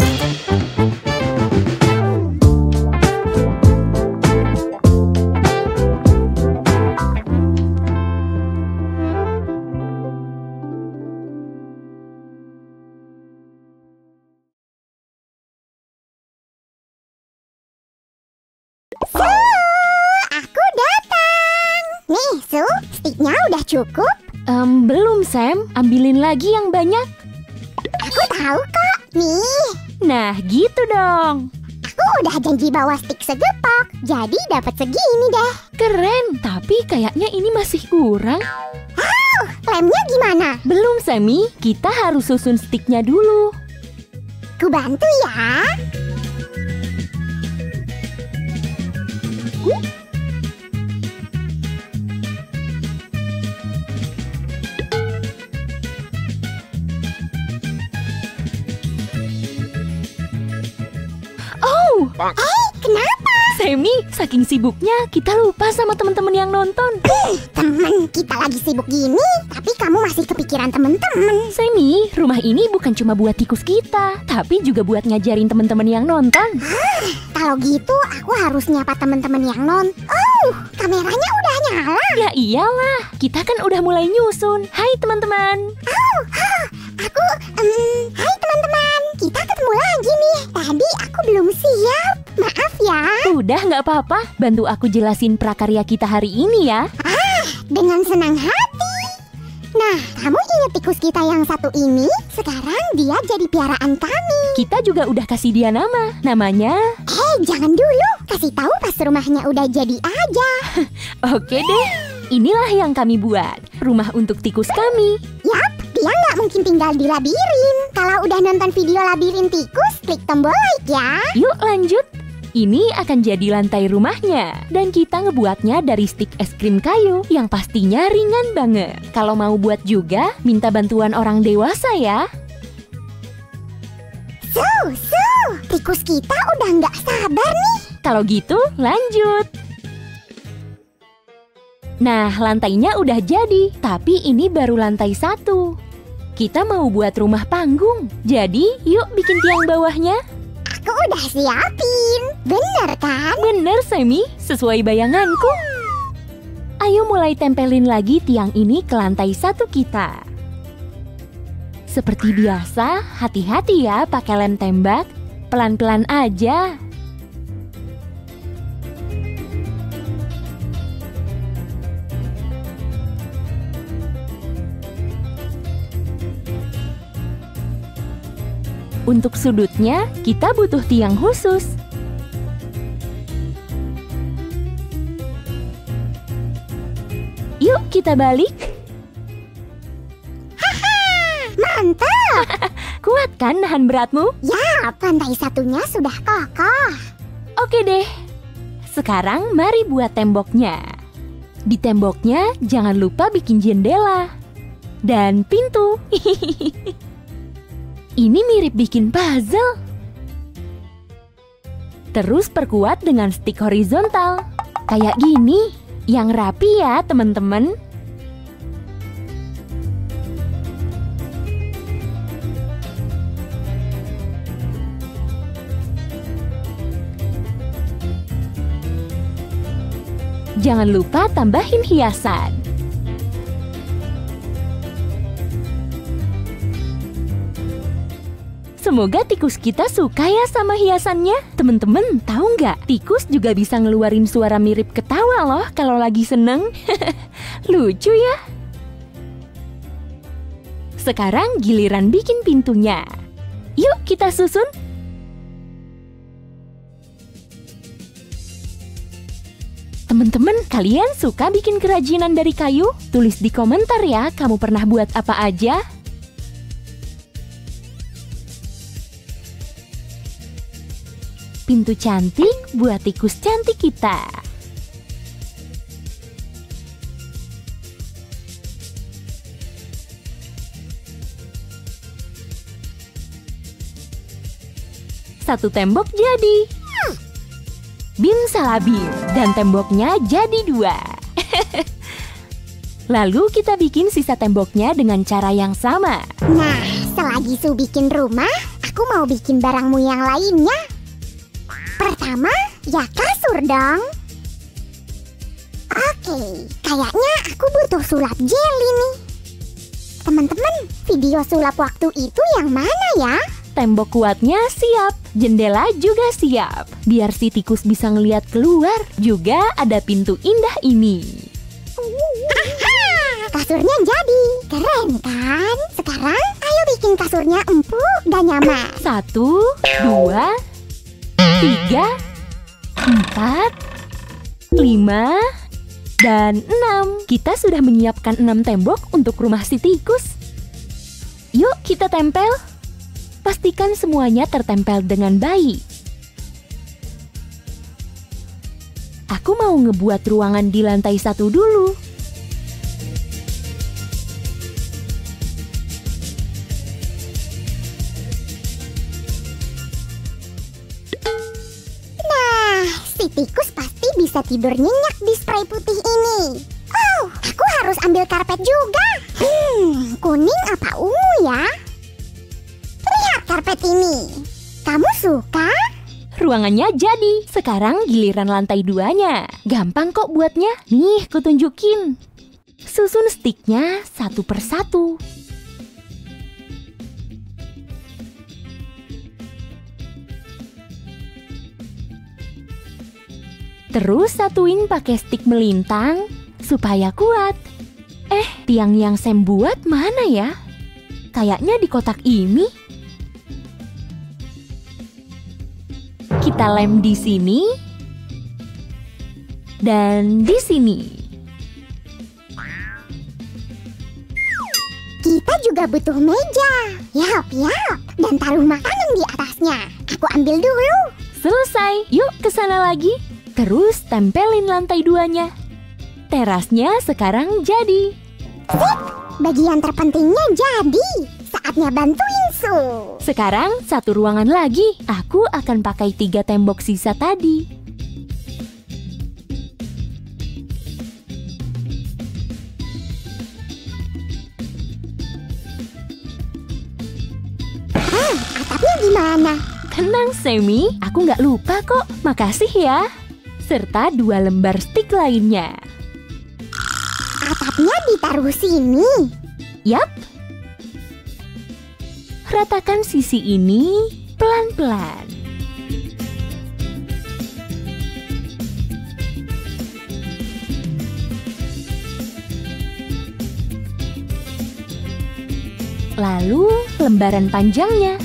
Su, aku datang. Nih, Su, sticknya udah cukup. Belum, Sam. Ambilin lagi yang banyak. Aku tahu kok. Nih, Nah, gitu dong. aku udah janji bawa stick segepok. Jadi dapat segini deh. Keren, tapi kayaknya ini masih kurang. Lemnya gimana? Belum, Sammy. Kita harus susun sticknya dulu. Ku bantu ya. Oh, Kenapa? Sammy, saking sibuknya kita lupa sama teman-teman yang nonton. Temen kita lagi sibuk gini, tapi kamu masih kepikiran temen-temen. Sammy, rumah ini bukan cuma buat tikus kita, tapi juga buat ngajarin teman-teman yang nonton. Kalau gitu, aku harus nyapa temen-temen yang nonton. Oh, kameranya udah nyala. Ya iyalah, kita kan udah mulai nyusun. Hai teman-teman. Hai teman-teman, kita ketemu lagi nih. Tadi aku belum siap. Maaf ya. Udah nggak apa-apa, bantu aku jelasin prakarya kita hari ini ya. Dengan senang hati. Nah, kamu ingat tikus kita yang satu ini? Sekarang dia jadi piaraan kami. Kita juga udah kasih dia nama. Namanya... Jangan dulu. Kasih tahu pas rumahnya udah jadi aja. Oke deh. Inilah yang kami buat, rumah untuk tikus kami. Yap, dia nggak mungkin tinggal di labirin. Kalau udah nonton video labirin tikus, klik tombol like ya. Yuk lanjut. Ini akan jadi lantai rumahnya. Dan kita ngebuatnya dari stik es krim kayu yang pastinya ringan banget. Kalau mau buat juga, minta bantuan orang dewasa ya. Tikus kita udah nggak sabar nih. Kalau gitu, lanjut. Nah, lantainya udah jadi, tapi ini baru lantai 1. Kita mau buat rumah panggung. Jadi, yuk bikin tiang bawahnya. Aku udah siapin. Bener kan? Bener, Semi. Sesuai bayanganku. Ayo mulai tempelin lagi tiang ini ke lantai 1 kita. Seperti biasa, hati-hati ya pakai lem tembak. Pelan-pelan aja. Untuk sudutnya, kita butuh tiang khusus. Yuk kita balik. Mantap! Kuat kan nahan beratmu? Ya, lantai 1-nya sudah kokoh. Oke deh. Sekarang mari buat temboknya. Di temboknya jangan lupa bikin jendela. Dan pintu. Ini mirip bikin puzzle. Terus perkuat dengan stik horizontal. Kayak gini. Yang rapi ya teman-teman. Jangan lupa tambahin hiasan. Semoga tikus kita suka ya sama hiasannya. Temen-temen, tahu nggak? Tikus juga bisa ngeluarin suara mirip ketawa loh kalau lagi seneng. Lucu ya? Sekarang giliran bikin pintunya. Yuk kita susun. Teman-teman, kalian suka bikin kerajinan dari kayu? Tulis di komentar ya, kamu pernah buat apa aja? Pintu cantik buat tikus cantik kita. Satu tembok jadi. Bim salah bim, dan temboknya jadi 2. Lalu kita bikin sisa temboknya dengan cara yang sama. Nah, selagi Su bikin rumah, aku mau bikin barangmu yang lainnya. Pertama, ya kasur dong. Oke, kayaknya aku butuh sulap jeli nih. Teman-teman, video sulap waktu itu yang mana ya? Tembok kuatnya siap, jendela juga siap. Biar si tikus bisa ngeliat keluar. Juga ada pintu indah ini. Kasurnya jadi, keren kan? Sekarang ayo bikin kasurnya empuk dan nyaman. 1, 2, 3, 4, 5, dan 6. Kita sudah menyiapkan 6 tembok untuk rumah si tikus. Yuk kita tempel. Pastikan semuanya tertempel dengan baik. Aku mau ngebuat ruangan di lantai 1 dulu. Nah, si tikus pasti bisa tidur nyenyak di spray putih ini. Oh, aku harus ambil karpet juga. Kuning apa ungu ya? Lihat karpet ini. Kamu suka? Ruangannya jadi. Sekarang giliran lantai 2-nya. Gampang kok buatnya. Nih, kutunjukin. Susun stiknya satu persatu. Terus satuin pakai stik melintang supaya kuat. Tiang yang Sam buat mana ya? Kayaknya di kotak ini. Kita lem di sini dan di sini. Kita juga butuh meja. Yap. Dan taruh makanan di atasnya. Aku ambil dulu. Selesai, yuk ke sana lagi. Terus tempelin lantai 2-nya. Terasnya sekarang jadi. Bagian terpentingnya jadi. Saatnya bantuin Su. Sekarang satu ruangan lagi. Aku akan pakai 3 tembok sisa tadi. Atapnya gimana? Tenang, Semi. Aku nggak lupa kok. Makasih ya. Serta 2 lembar stik lainnya. Atapnya ditaruh sini. Yap. Ratakan sisi ini pelan-pelan. Lalu lembaran panjangnya.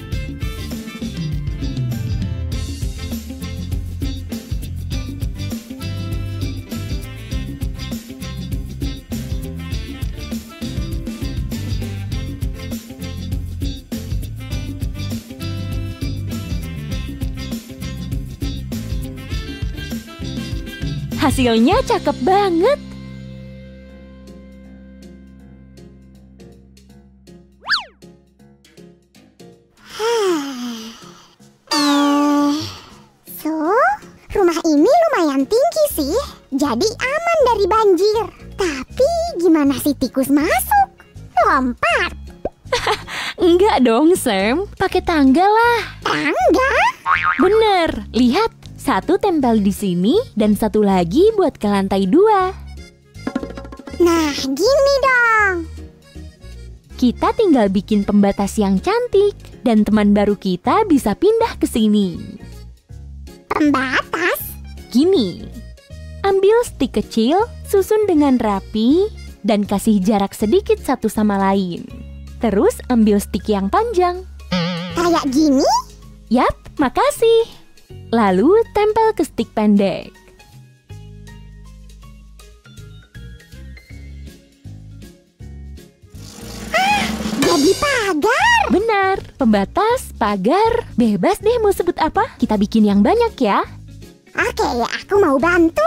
Hasilnya cakep banget. So, rumah ini lumayan tinggi sih. Jadi aman dari banjir. Tapi gimana si tikus masuk? Lompat. Enggak dong, Sam. Pakai tangga lah. Tangga? Bener. Lihat, satu tempel di sini dan satu lagi buat ke lantai 2. Nah, gini dong. Kita tinggal bikin pembatas yang cantik dan teman baru kita bisa pindah ke sini. Pembatas? Gini, ambil stik kecil, susun dengan rapi, dan kasih jarak sedikit satu sama lain. Terus ambil stik yang panjang. Kayak gini? Yap, makasih. Lalu tempel ke stik pendek. Jadi pagar. Benar, pembatas, pagar, bebas deh mau sebut apa. Kita bikin yang banyak ya. Oke, aku mau bantu.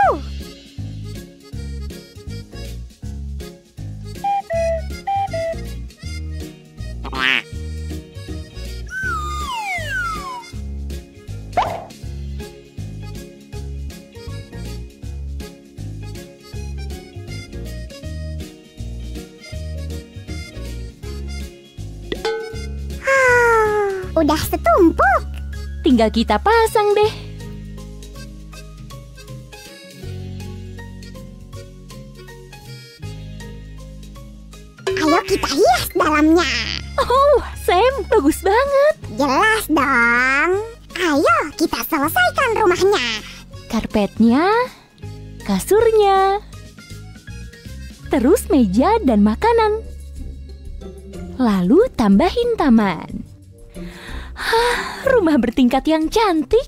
Udah setumpuk. Tinggal kita pasang deh. Ayo kita hias dalamnya. Oh, Sam, bagus banget. Jelas dong. Ayo kita selesaikan rumahnya. Karpetnya, kasurnya, terus meja dan makanan. Lalu tambahin taman. Rumah bertingkat yang cantik.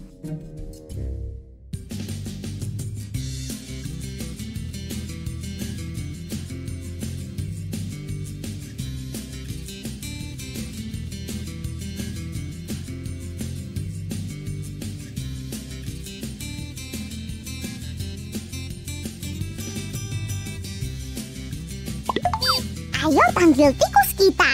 Ayo panggil tikus kita.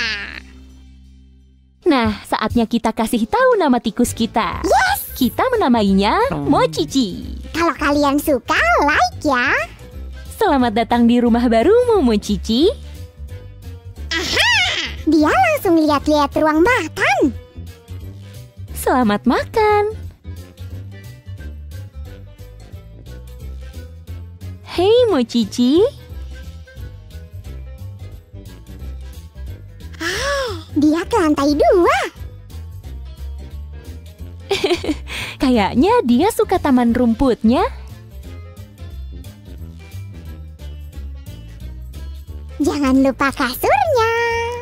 Nah, saatnya kita kasih tahu nama tikus kita. Yes! Kita menamainya Mochichi. Kalau kalian suka, like ya. Selamat datang di rumah barumu, Mochichi. Dia langsung lihat-lihat ruang makan. Selamat makan. Hei, Mochichi. Dia ke lantai 2. Kayaknya dia suka taman rumputnya. Jangan lupa kasurnya.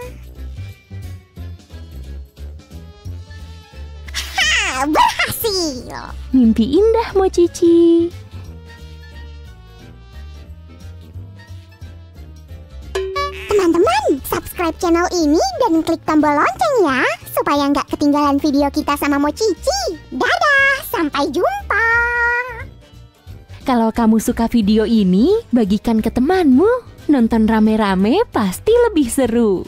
Berhasil. Mimpi indah, Mochichi. Teman-teman, subscribe channel ini dan klik tombol lonceng ya, supaya nggak ketinggalan video kita sama Mochichi. Dadah, sampai jumpa. Kalau kamu suka video ini, bagikan ke temanmu. Nonton rame-rame pasti lebih seru.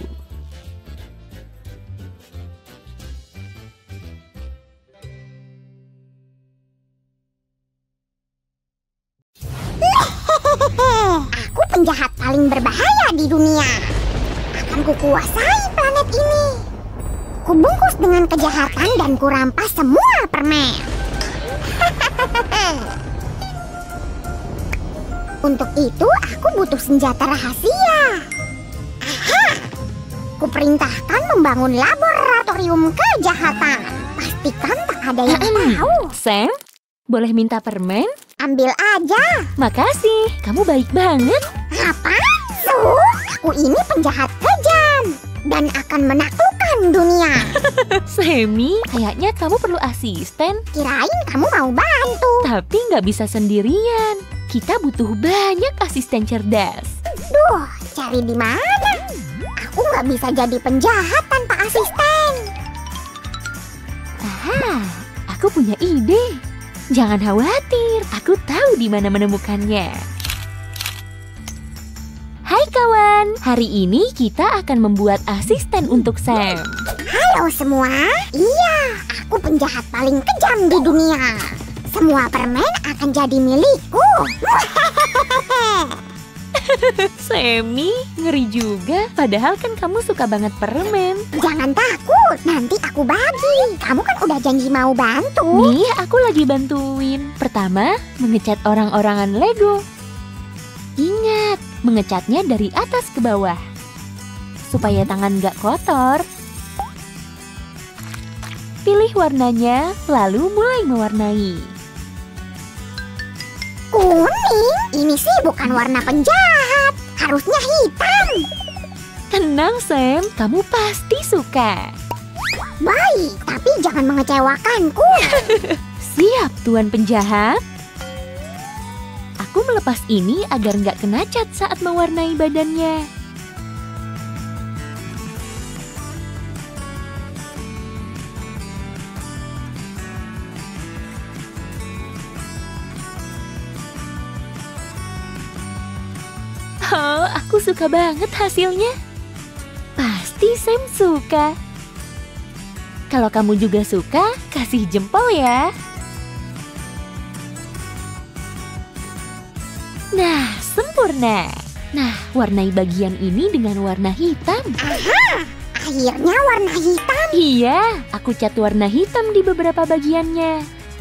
Aku penjahat paling berbahaya di dunia. Akan kukuasai planet ini. Kubungkus dengan kejahatan dan kurampas semua permen. Untuk itu aku butuh senjata rahasia. Aha! Kuperintahkan membangun laboratorium kejahatan. Pastikan tak ada yang tahu. Sam, boleh minta permen? Ambil aja. Makasih, kamu baik banget. Apa? Aku ini penjahat kejam dan akan menaklukkan dunia. Sammy, kayaknya kamu perlu asisten. Kirain kamu mau bantu. Tapi nggak bisa sendirian. Kita butuh banyak asisten cerdas. Duh, cari di mana? Aku nggak bisa jadi penjahat tanpa asisten. Aha, aku punya ide. Jangan khawatir, aku tahu di mana menemukannya. Hai kawan, hari ini kita akan membuat asisten untuk Sam. Halo semua. Iya, aku penjahat paling kejam di dunia. Semua permen akan jadi milikku. Sammy, ngeri juga. Padahal kan kamu suka banget permen. Jangan takut, nanti aku bagi. Kamu kan udah janji mau bantu. Nih, aku lagi bantuin. Pertama, mengecat orang-orangan Lego. Ingat, mengecatnya dari atas ke bawah. Supaya tangan gak kotor. Pilih warnanya, lalu mulai mewarnai. Kuning? Ini sih bukan warna penjahat. Harusnya hitam. Tenang Sam, kamu pasti suka. Baik, tapi jangan mengecewakanku. Siap Tuan Penjahat. Aku melepas ini agar nggak kena cat saat mewarnai badannya. Oh, aku suka banget hasilnya. Pasti Sam suka. Kalau kamu juga suka, kasih jempol ya. Nah, sempurna. Nah, warnai bagian ini dengan warna hitam. Aha, akhirnya warna hitam. Iya, aku cat warna hitam di beberapa bagiannya.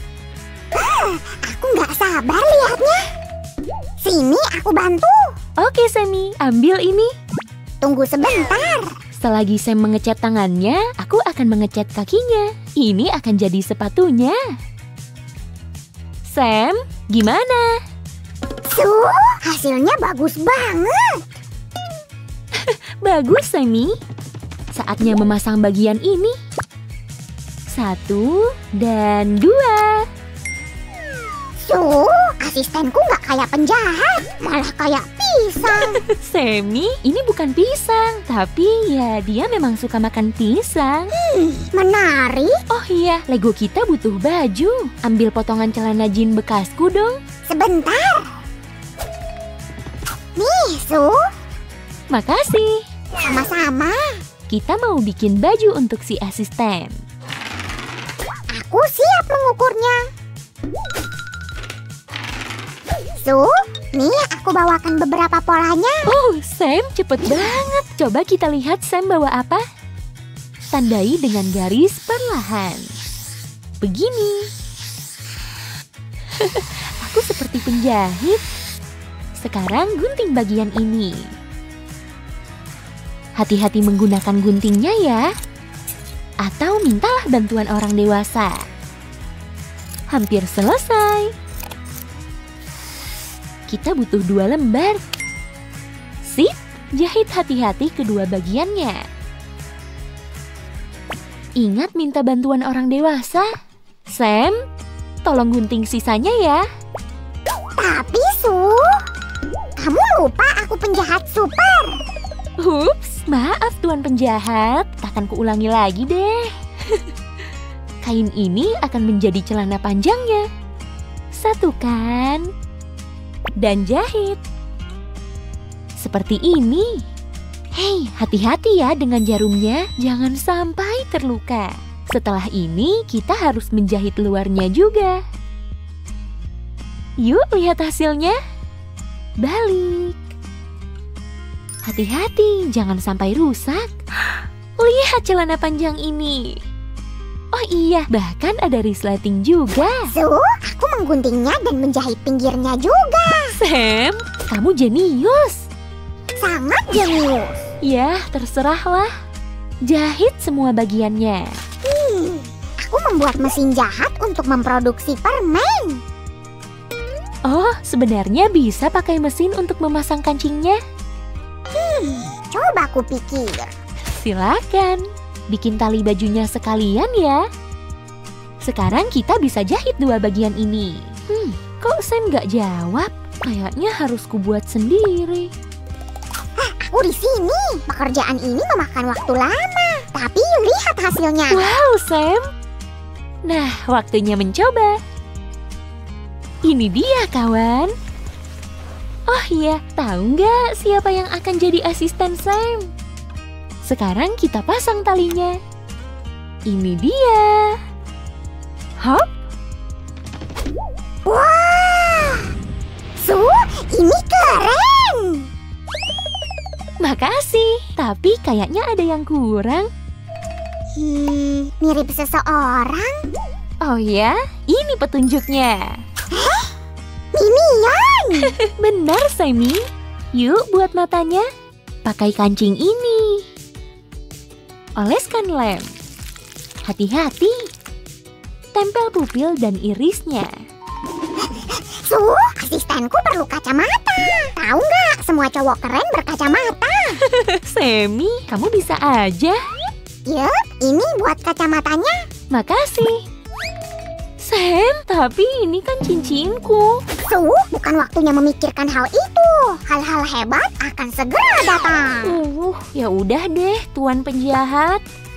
Aku nggak sabar lihatnya. Sini, aku bantu. Oke, Sammy, ambil ini. Tunggu sebentar. Selagi Sam mengecat tangannya, aku akan mengecat kakinya. Ini akan jadi sepatunya. Sam, gimana? Hasilnya bagus banget. Bagus, Sammy. Saatnya memasang bagian ini. 1 dan 2. Asistenku nggak kayak penjahat, malah kayak pisang. Sammy, ini bukan pisang, tapi ya dia memang suka makan pisang. Menarik. Oh iya, Lego kita butuh baju. Ambil potongan celana jean bekasku dong. Sebentar. Nih, Makasih. Sama-sama. Kita mau bikin baju untuk si asisten. Aku siap mengukurnya. Nih aku bawakan beberapa polanya. Oh, Sam, cepet banget. Coba kita lihat Sam bawa apa. Tandai dengan garis perlahan. Begini. Aku seperti penjahit. Sekarang gunting bagian ini. Hati-hati menggunakan guntingnya ya. Atau mintalah bantuan orang dewasa. Hampir selesai. Kita butuh 2 lembar. Sip, jahit hati-hati kedua bagiannya. Ingat minta bantuan orang dewasa. Sam, tolong gunting sisanya ya. Tapi kamu lupa aku penjahat super. Ups, Maaf Tuan Penjahat, akan kuulangi lagi deh. Kain ini akan menjadi celana panjangnya. Satukan dan jahit. Seperti ini. Hei, hati-hati ya dengan jarumnya, jangan sampai terluka. Setelah ini, kita harus menjahit luarnya juga. Yuk, lihat hasilnya. Balik. Hati-hati, jangan sampai rusak. Lihat celana panjang ini. Oh iya, bahkan ada resleting juga. Su, aku mengguntingnya dan menjahit pinggirnya juga. Sam, kamu jenius. Sangat jenius. Ya, terserahlah. Jahit semua bagiannya. Aku membuat mesin jahat untuk memproduksi permen. Oh, sebenarnya bisa pakai mesin untuk memasang kancingnya? Coba aku pikir. Silakan. Bikin tali bajunya sekalian ya. Sekarang kita bisa jahit dua bagian ini. Kok Sam nggak jawab? Kayaknya harus kubuat sendiri. Aku di sini. Pekerjaan ini memakan waktu lama. Tapi lihat hasilnya. Wow, Sam. Nah, waktunya mencoba. Ini dia, kawan. Oh iya, tahu nggak siapa yang akan jadi asisten Sam? Sekarang kita pasang talinya. Ini dia. Hop. Wah, Su, ini keren. Makasih, tapi kayaknya ada yang kurang. Mirip seseorang. Oh ya, ini petunjuknya. Minion. Benar, Sammy. Yuk buat matanya. Pakai kancing ini. Oleskan lem. Hati-hati. Tempel pupil dan irisnya. Su, asistenku perlu kacamata. Tahu nggak, semua cowok keren berkacamata. Sammy, kamu bisa aja. Yup, ini buat kacamatanya. Makasih. Sam, tapi ini kan cincinku. Su, bukan waktunya memikirkan hal itu. Hal-hal hebat akan segera datang. Ya udah deh, Tuan Penjahat.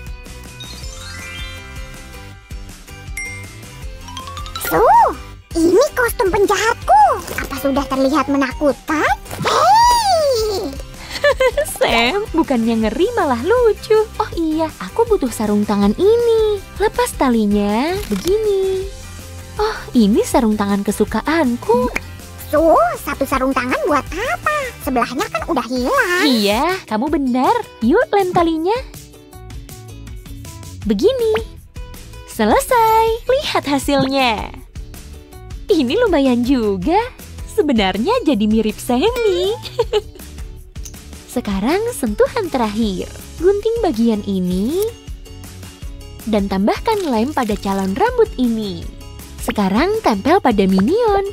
Su, ini kostum penjahatku. Apa sudah terlihat menakutkan? Hei! Sam, bukannya ngeri malah lucu. Oh iya, aku butuh sarung tangan ini. Lepas talinya, begini. Oh, ini sarung tangan kesukaanku. Su, satu sarung tangan buat apa? Sebelahnya kan udah hilang. Iya, kamu benar. Yuk lem talinya. Begini. Selesai. Lihat hasilnya. Ini lumayan juga. Sebenarnya jadi mirip Sammy. Sekarang sentuhan terakhir. Gunting bagian ini. Dan tambahkan lem pada calon rambut ini. Sekarang tempel pada minion.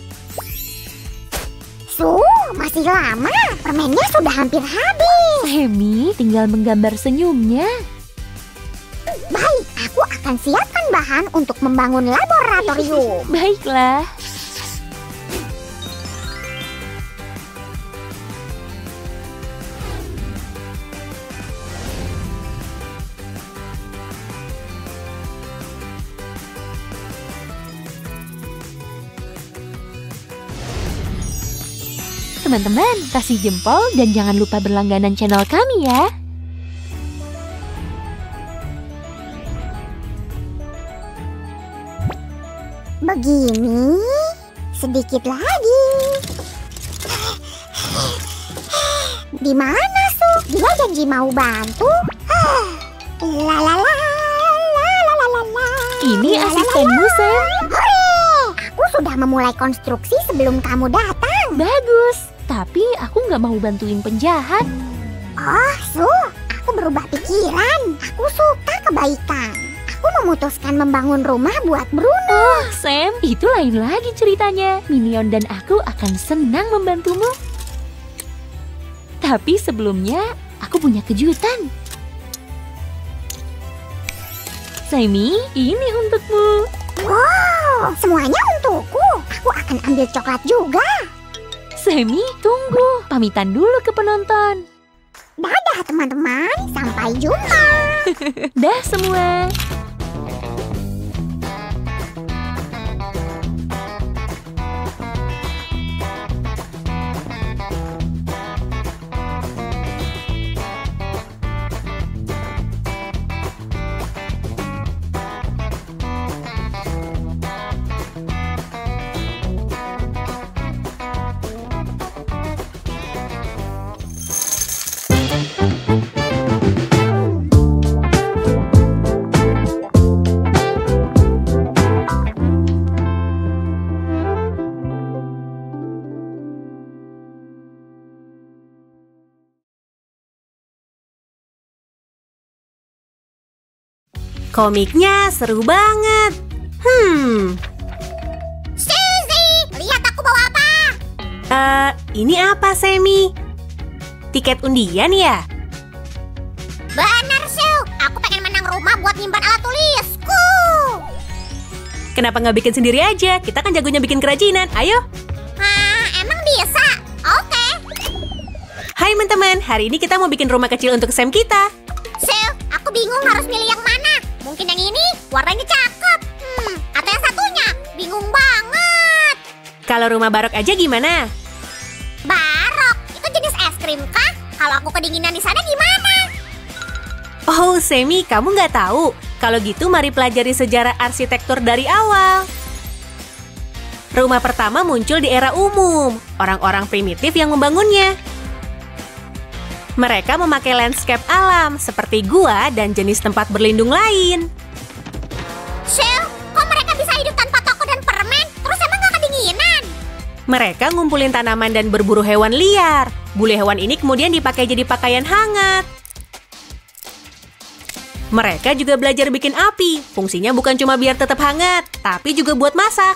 Su, masih lama. Permennya sudah hampir habis. Sammy tinggal menggambar senyumnya. Baik, aku akan siapkan bahan untuk membangun laboratorium. Baiklah. Teman-teman, kasih jempol dan jangan lupa berlangganan channel kami ya. Begini, sedikit lagi. Di mana Su? Dia janji mau bantu. La la la la la la la la. Ini asistenmu, Sam. Hore! Aku sudah memulai konstruksi sebelum kamu datang. Bagus, tapi aku nggak mau bantuin penjahat. Oh, Su, aku berubah pikiran. Aku suka kebaikan. Aku memutuskan membangun rumah buat Bruno. Oh, Sam, itu lain lagi ceritanya. Minion dan aku akan senang membantumu. Tapi sebelumnya, aku punya kejutan. Sammy, ini untukmu. Wow, semuanya untukku. Aku akan ambil coklat juga. Sammy, tunggu. Pamitan dulu ke penonton. Dadah teman-teman, sampai jumpa. Dah semua. Komiknya seru banget. Suzy, lihat aku bawa apa? Ini apa, Semi? Tiket undian ya? Benar, Sue. Aku pengen menang rumah buat nyimpan alat tulisku. Kenapa nggak bikin sendiri aja? Kita kan jagonya bikin kerajinan. Ayo. Emang bisa? Oke. Hai teman-teman, hari ini kita mau bikin rumah kecil untuk Sam kita. Sue, aku bingung harus milih yang mana. Mungkin yang ini, warnanya cakep. Atau yang satunya, bingung banget. Kalau rumah barok aja gimana? Barok, itu jenis es krim kah? Kalau aku kedinginan di sana gimana? Oh, Semi, kamu nggak tahu? Kalau gitu mari pelajari sejarah arsitektur dari awal. Rumah pertama muncul di era umum, orang-orang primitif yang membangunnya. Mereka memakai landscape alam seperti gua dan jenis tempat berlindung lain. Sue, kok mereka bisa hidup tanpa toko dan permen? Terus emang gak kedinginan? Mereka ngumpulin tanaman dan berburu hewan liar. Bule hewan ini kemudian dipakai jadi pakaian hangat. Mereka juga belajar bikin api. Fungsinya bukan cuma biar tetap hangat, tapi juga buat masak.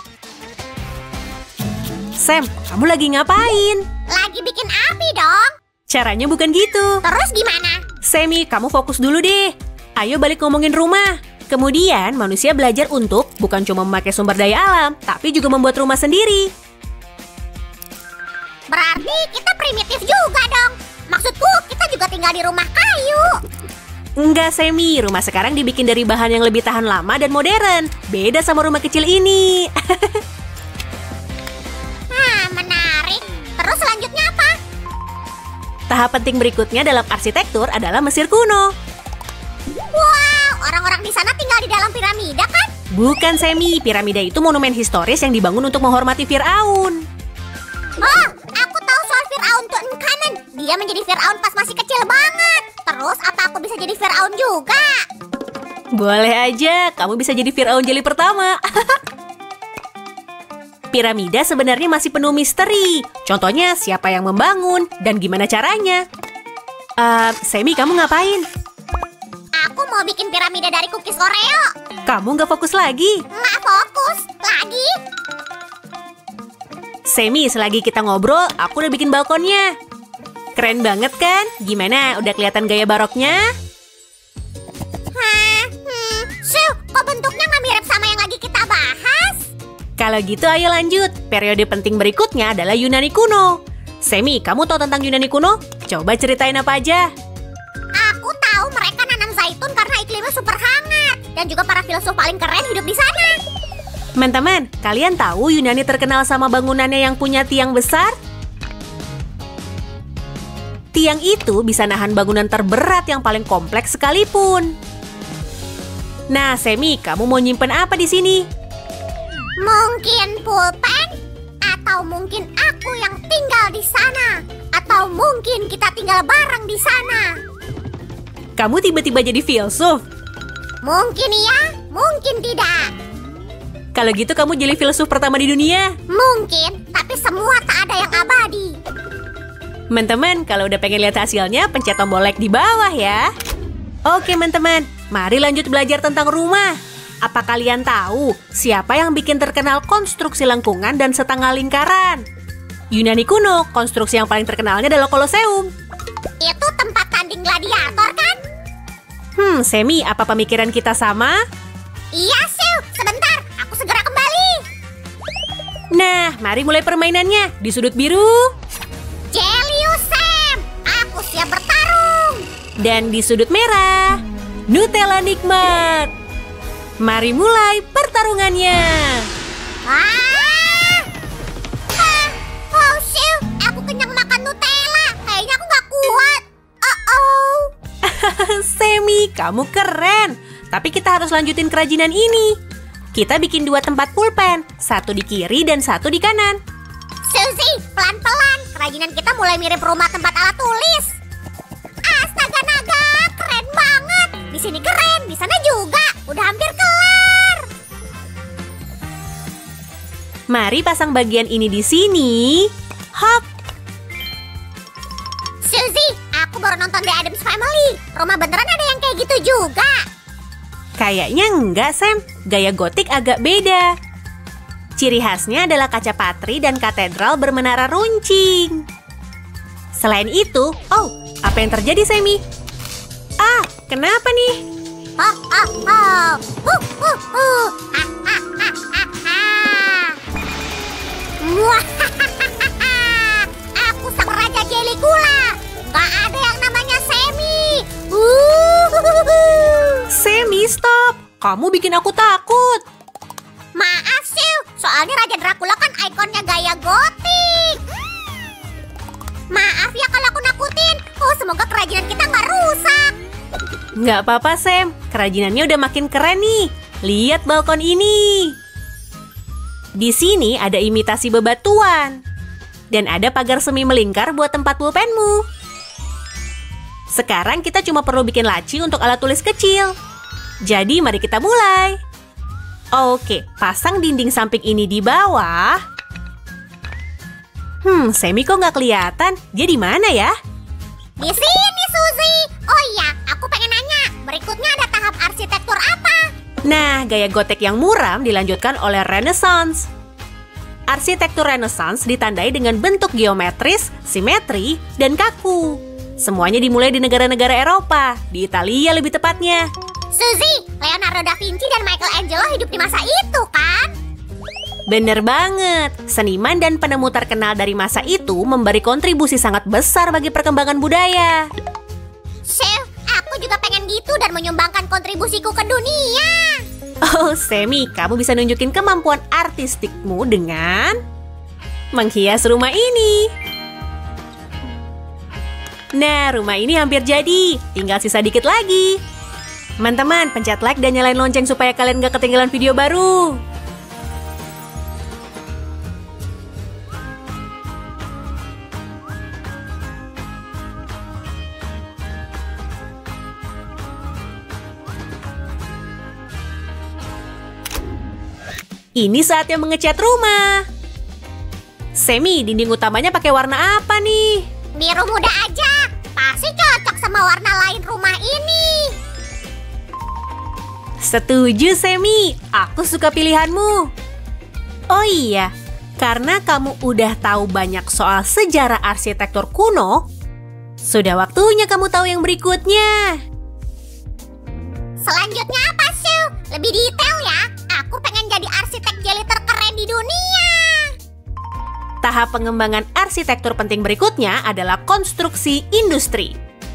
Sam, kamu lagi ngapain? Lagi bikin api dong. Caranya bukan gitu. Terus gimana? Semi, kamu fokus dulu deh. Ayo balik ngomongin rumah. Kemudian, manusia belajar untuk bukan cuma memakai sumber daya alam, tapi juga membuat rumah sendiri. Berarti kita primitif juga dong. Maksudku, kita juga tinggal di rumah kayu. Enggak, Semi. Rumah sekarang dibikin dari bahan yang lebih tahan lama dan modern. Beda sama rumah kecil ini. Menarik. Terus selanjutnya apa? Tahap penting berikutnya dalam arsitektur adalah Mesir kuno. Wow, orang-orang di sana tinggal di dalam piramida kan? Bukan, Semi. Piramida itu monumen historis yang dibangun untuk menghormati Firaun. Oh, aku tahu soal Firaun Tutankhamun. Dia menjadi Firaun pas masih kecil banget. Terus apa aku bisa jadi Firaun juga? Boleh aja, kamu bisa jadi Firaun jeli pertama. Piramida sebenarnya masih penuh misteri. Contohnya siapa yang membangun dan gimana caranya. Semi, kamu ngapain? Aku mau bikin piramida dari cookies Oreo. Kamu nggak fokus lagi? Nggak fokus. Lagi. Semi, selagi kita ngobrol, aku udah bikin balkonnya. Keren banget kan? Gimana? Udah kelihatan gaya baroknya? Sue, kok bentuknya nggak mirip sama yang lagi kita bahas? Kalau gitu ayo lanjut. Periode penting berikutnya adalah Yunani kuno. Semi, kamu tahu tentang Yunani kuno? Coba ceritain apa aja. Aku tahu mereka nanam zaitun karena iklimnya super hangat. Dan juga para filsuf paling keren hidup di sana. Teman-teman, kalian tahu Yunani terkenal sama bangunannya yang punya tiang besar? Tiang itu bisa nahan bangunan terberat yang paling kompleks sekalipun. Nah, Semi, kamu mau nyimpen apa di sini? Mungkin pulpen? Atau mungkin aku yang tinggal di sana? Atau mungkin kita tinggal bareng di sana? Kamu tiba-tiba jadi filsuf? Mungkin iya, mungkin tidak. Kalau gitu kamu jadi filsuf pertama di dunia? Mungkin, tapi semua tak ada yang abadi. Teman-teman, kalau udah pengen lihat hasilnya, pencet tombol like di bawah ya. Oke, teman-teman, mari lanjut belajar tentang rumah. Apa kalian tahu siapa yang bikin terkenal konstruksi lengkungan dan setengah lingkaran? Yunani kuno, konstruksi yang paling terkenalnya adalah Koloseum. Itu tempat tanding gladiator kan? Semi, apa pemikiran kita sama? Iya, Sue. Sebentar, aku segera kembali. Nah, mari mulai permainannya. Di sudut biru. Jelius Sam, aku siap bertarung. Dan di sudut merah, Nutella nikmat. Mari mulai pertarungannya. Oh, Sil, aku kenyang makan Nutella. Kayaknya aku nggak kuat. Oh. Semi, kamu keren. Tapi kita harus lanjutin kerajinan ini. Kita bikin 2 tempat pulpen, 1 di kiri dan 1 di kanan. Suzy, pelan-pelan. Kerajinan kita mulai mirip rumah tempat alat tulis. Astaga naga, keren banget. Di sini keren, di sana juga. Udah hampir kelar. Mari pasang bagian ini di sini. Hop. Suzy, aku baru nonton The Addams Family. Rumah beneran ada yang kayak gitu juga. Kayaknya enggak, Sam. Gaya gotik agak beda. Ciri khasnya adalah kaca patri dan katedral bermenara runcing. Selain itu, apa yang terjadi, Semi? Kenapa nih? Aku sang raja jelly gula. Gak ada yang namanya Semi. Semi, stop. Kamu bikin aku takut. Maaf, Sil. Soalnya Raja Dracula kan ikonnya gaya gotik. Maaf ya kalau aku nakutin. Semoga kerajinan kita nggak rusak. Nggak apa-apa, Sam. Kerajinannya udah makin keren nih. Lihat balkon ini. Di sini ada imitasi bebatuan. Dan ada pagar semi melingkar buat tempat pulpenmu. Sekarang kita cuma perlu bikin laci untuk alat tulis kecil. Jadi mari kita mulai. Oke, pasang dinding samping ini di bawah. Semi kok nggak kelihatan? Dia di mana ya? Di sini, Suzy. Oh iya, aku pengen nanya. Berikutnya ada tahap arsitektur apa? Nah, gaya gotik yang muram dilanjutkan oleh Renaissance. Arsitektur Renaissance ditandai dengan bentuk geometris, simetri, dan kaku. Semuanya dimulai di negara-negara Eropa, di Italia lebih tepatnya. Suzy, Leonardo da Vinci dan Michelangelo hidup di masa itu, kan? Bener banget, seniman dan penemu terkenal dari masa itu memberi kontribusi sangat besar bagi perkembangan budaya. Chef, aku juga pengen gitu dan menyumbangkan kontribusiku ke dunia. Oh, Semi, kamu bisa nunjukin kemampuan artistikmu dengan menghias rumah ini. Nah, rumah ini hampir jadi, tinggal sisa dikit lagi. Teman-teman, pencet like dan nyalain lonceng supaya kalian gak ketinggalan video baru. Ini saatnya mengecat rumah. Semi, dinding utamanya pakai warna apa nih? Biru muda aja, pasti cocok sama warna lain rumah ini. Setuju, Semi. Aku suka pilihanmu. Oh iya, karena kamu udah tahu banyak soal sejarah arsitektur kuno, sudah waktunya kamu tahu yang berikutnya. Selanjutnya apa, Sue? Lebih detail ya. Aku pengen jadi arsitek jelly terkeren di dunia. Tahap pengembangan arsitektur penting berikutnya adalah konstruksi industri.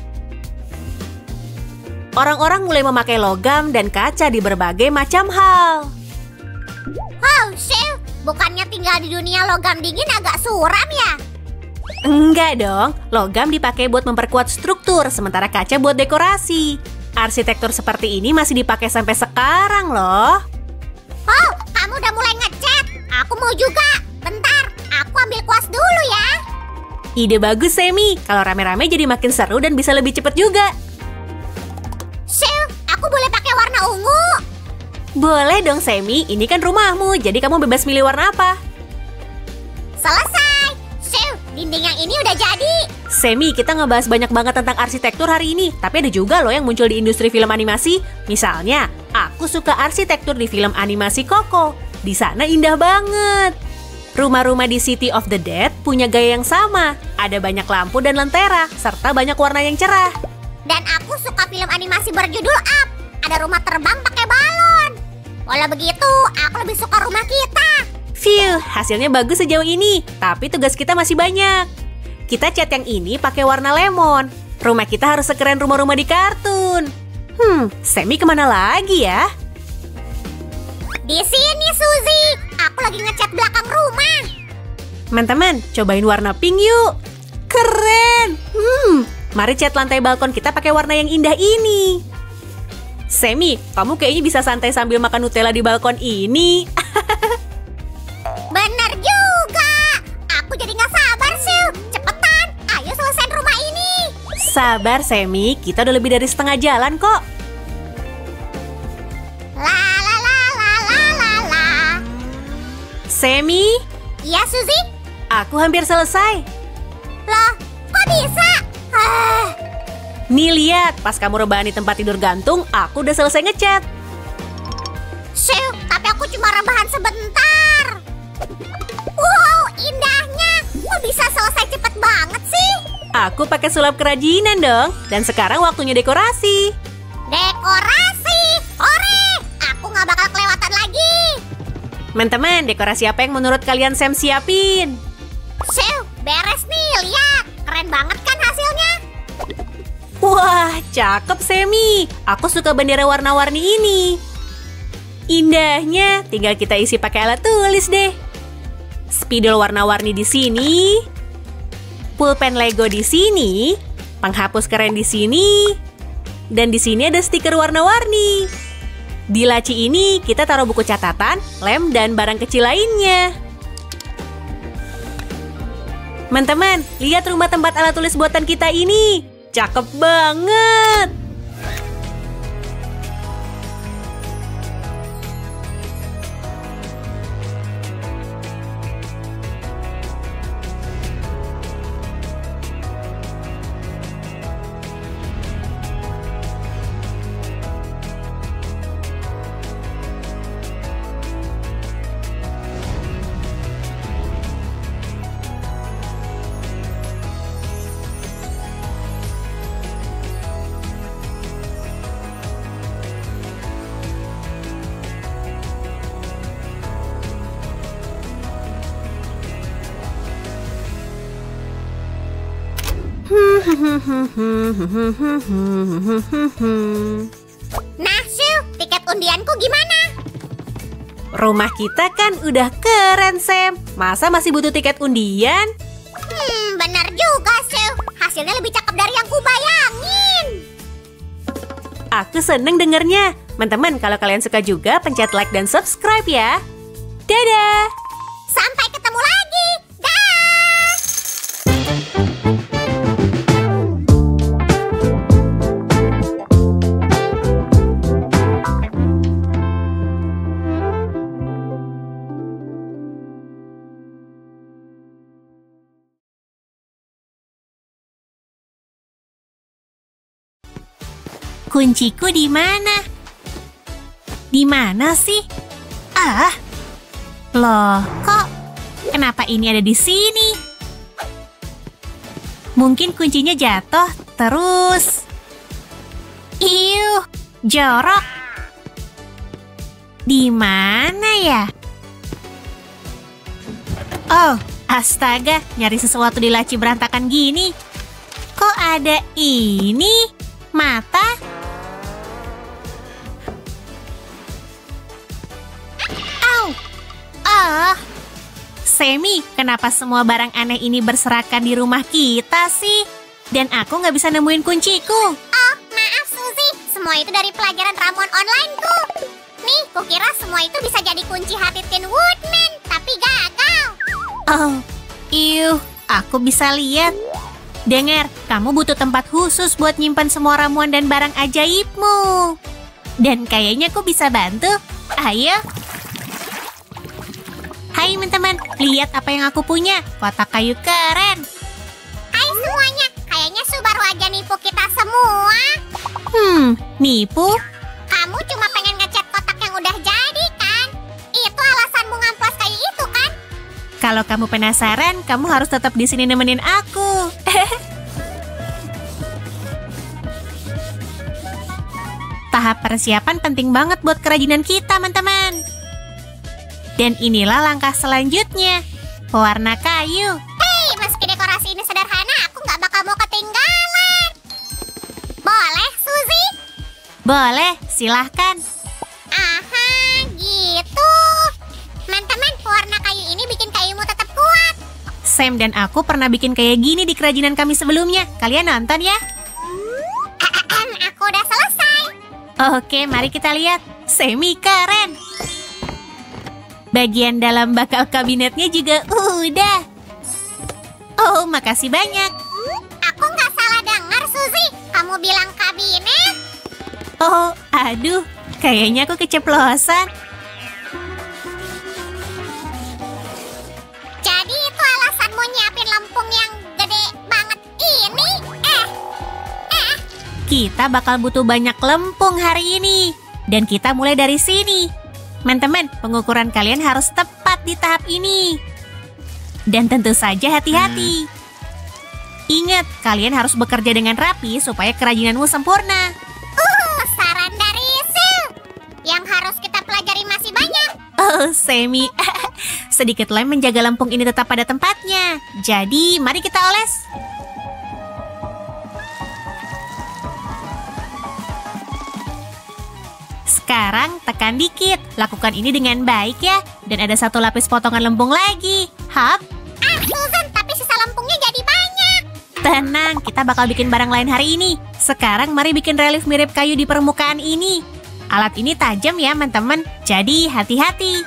Orang-orang mulai memakai logam dan kaca di berbagai macam hal. Oh, Sue, bukannya tinggal di dunia logam dingin agak suram ya? Enggak dong, logam dipakai buat memperkuat struktur, sementara kaca buat dekorasi. Arsitektur seperti ini masih dipakai sampai sekarang loh. Oh, kamu udah mulai ngecat. Aku mau juga. Bentar, aku ambil kuas dulu ya. Ide bagus, Semi. Kalau rame-rame jadi makin seru dan bisa lebih cepat juga. Sue, aku boleh pakai warna ungu? Boleh dong, Semi. Ini kan rumahmu, jadi kamu bebas milih warna apa. Selesai. Sue, dinding yang ini udah jadi. Semi, kita ngebahas banyak banget tentang arsitektur hari ini. Tapi ada juga loh yang muncul di industri film animasi. Misalnya, aku suka arsitektur di film animasi Coco. Di sana indah banget. Rumah-rumah di City of the Dead punya gaya yang sama. Ada banyak lampu dan lentera, serta banyak warna yang cerah. Dan aku suka film animasi berjudul Up. Ada rumah terbang pakai balon. Walau begitu, aku lebih suka rumah kita. Phew, hasilnya bagus sejauh ini. Tapi tugas kita masih banyak. Kita cat yang ini pakai warna lemon. Rumah kita harus sekeren rumah-rumah di kartun. Sammy kemana lagi ya? Di sini, Suzy. Aku lagi ngecat belakang rumah. Teman-teman, cobain warna pink yuk. Keren. Mari cat lantai balkon kita pakai warna yang indah ini. Sammy, kamu kayaknya bisa santai sambil makan Nutella di balkon ini. Bener juga. Aku jadi nggak sabar, Sil. Cepetan, ayo selesain rumah ini. Sabar, Sammy. Kita udah lebih dari setengah jalan kok. La la la la la la la. Sammy, Iya, Suzy? aku hampir selesai. Loh, kok bisa? Nih lihat, pas kamu rebahan di tempat tidur gantung, aku udah selesai ngecat. Sil, tapi aku cuma rebahan sebentar. Wow, indahnya. Kok bisa selesai cepet banget sih? Aku pakai sulap kerajinan dong. Dan sekarang waktunya dekorasi. Dekorasi. Ore, aku nggak bakal kelewatan lagi. Teman-teman, dekorasi apa yang menurut kalian Sam siapin? Sil, beres nih, lihat. Keren banget kan hasilnya? Wah, cakep Sammy. Aku suka bendera warna-warni ini. Indahnya, tinggal kita isi pakai alat tulis deh. Spidol warna-warni di sini. Pulpen Lego di sini. Penghapus keren di sini. Dan di sini ada stiker warna-warni. Di laci ini kita taruh buku catatan, lem, dan barang kecil lainnya. Teman-teman, lihat rumah tempat alat tulis buatan kita ini. Cakep banget. Nah, Sil, tiket undianku gimana? Rumah kita kan udah keren, Sam. Masa masih butuh tiket undian? Benar juga, Sil. Hasilnya lebih cakep dari yang kubayangin. Aku seneng dengernya. Teman-teman, kalau kalian suka juga, pencet like dan subscribe ya. Dadah! Sampai ketemu lagi. Dah! Kunciku di mana? Di mana sih? Loh, kok kenapa ini ada di sini? Mungkin kuncinya jatuh terus. Jorok. Di mana ya? Oh, astaga, nyari sesuatu di laci berantakan gini. Kok ada ini? Mata? Sammy, kenapa semua barang aneh ini berserakan di rumah kita sih? Dan aku nggak bisa nemuin kunciku. Oh, maaf Suzy. Semua itu dari pelajaran ramuan onlineku. Nih, kukira semua itu bisa jadi kunci hati Tin Woodman, tapi gagal. Oh, aku bisa lihat. Dengar, kamu butuh tempat khusus buat nyimpan semua ramuan dan barang ajaibmu. Dan kayaknya aku bisa bantu. Ayo. Hai teman-teman, lihat apa yang aku punya. Kotak kayu keren. Hai semuanya, kayaknya Su baru aja nipu kita semua. Nipu? Kamu cuma pengen ngecat kotak yang udah jadi kan? Itu alasanmu ngamplas kayu itu kan? Kalau kamu penasaran, kamu harus tetap di sini nemenin aku. Tahap persiapan penting banget buat kerajinan kita, teman-teman. Dan inilah langkah selanjutnya. Pewarna kayu. Hei, meski dekorasi ini sederhana, aku nggak bakal mau ketinggalan. Boleh, silahkan. Aha, gitu. Teman-teman, pewarna kayu ini bikin kayumu tetap kuat. Sam dan aku pernah bikin kayak gini di kerajinan kami sebelumnya. Kalian nonton ya? Aku udah selesai. Oke, mari kita lihat. Semi keren. Bagian dalam bakal kabinetnya juga udah. Oh, makasih banyak. Aku nggak salah dengar, Suzy. Kamu bilang kabinet? Oh, aduh. Kayaknya aku keceplosan. Jadi itu alasanmu nyiapin lempung yang gede banget ini? Kita bakal butuh banyak lempung hari ini. Dan kita mulai dari sini. Teman-teman, pengukuran kalian harus tepat di tahap ini. Dan tentu saja hati-hati. Ingat, kalian harus bekerja dengan rapi supaya kerajinanmu sempurna. Saran dari Sil. Yang harus kita pelajari masih banyak. Oh, Semi. Sedikit lem menjaga lempung ini tetap pada tempatnya. Jadi, mari kita oles. Sekarang tekan dikit. Lakukan ini dengan baik ya. Dan ada satu lapis potongan lempung lagi. Hap. Susan, tapi sisa lempungnya jadi banyak. Tenang, kita bakal bikin barang lain hari ini. Sekarang mari bikin relief mirip kayu di permukaan ini. Alat ini tajam ya, teman-teman. Jadi hati-hati.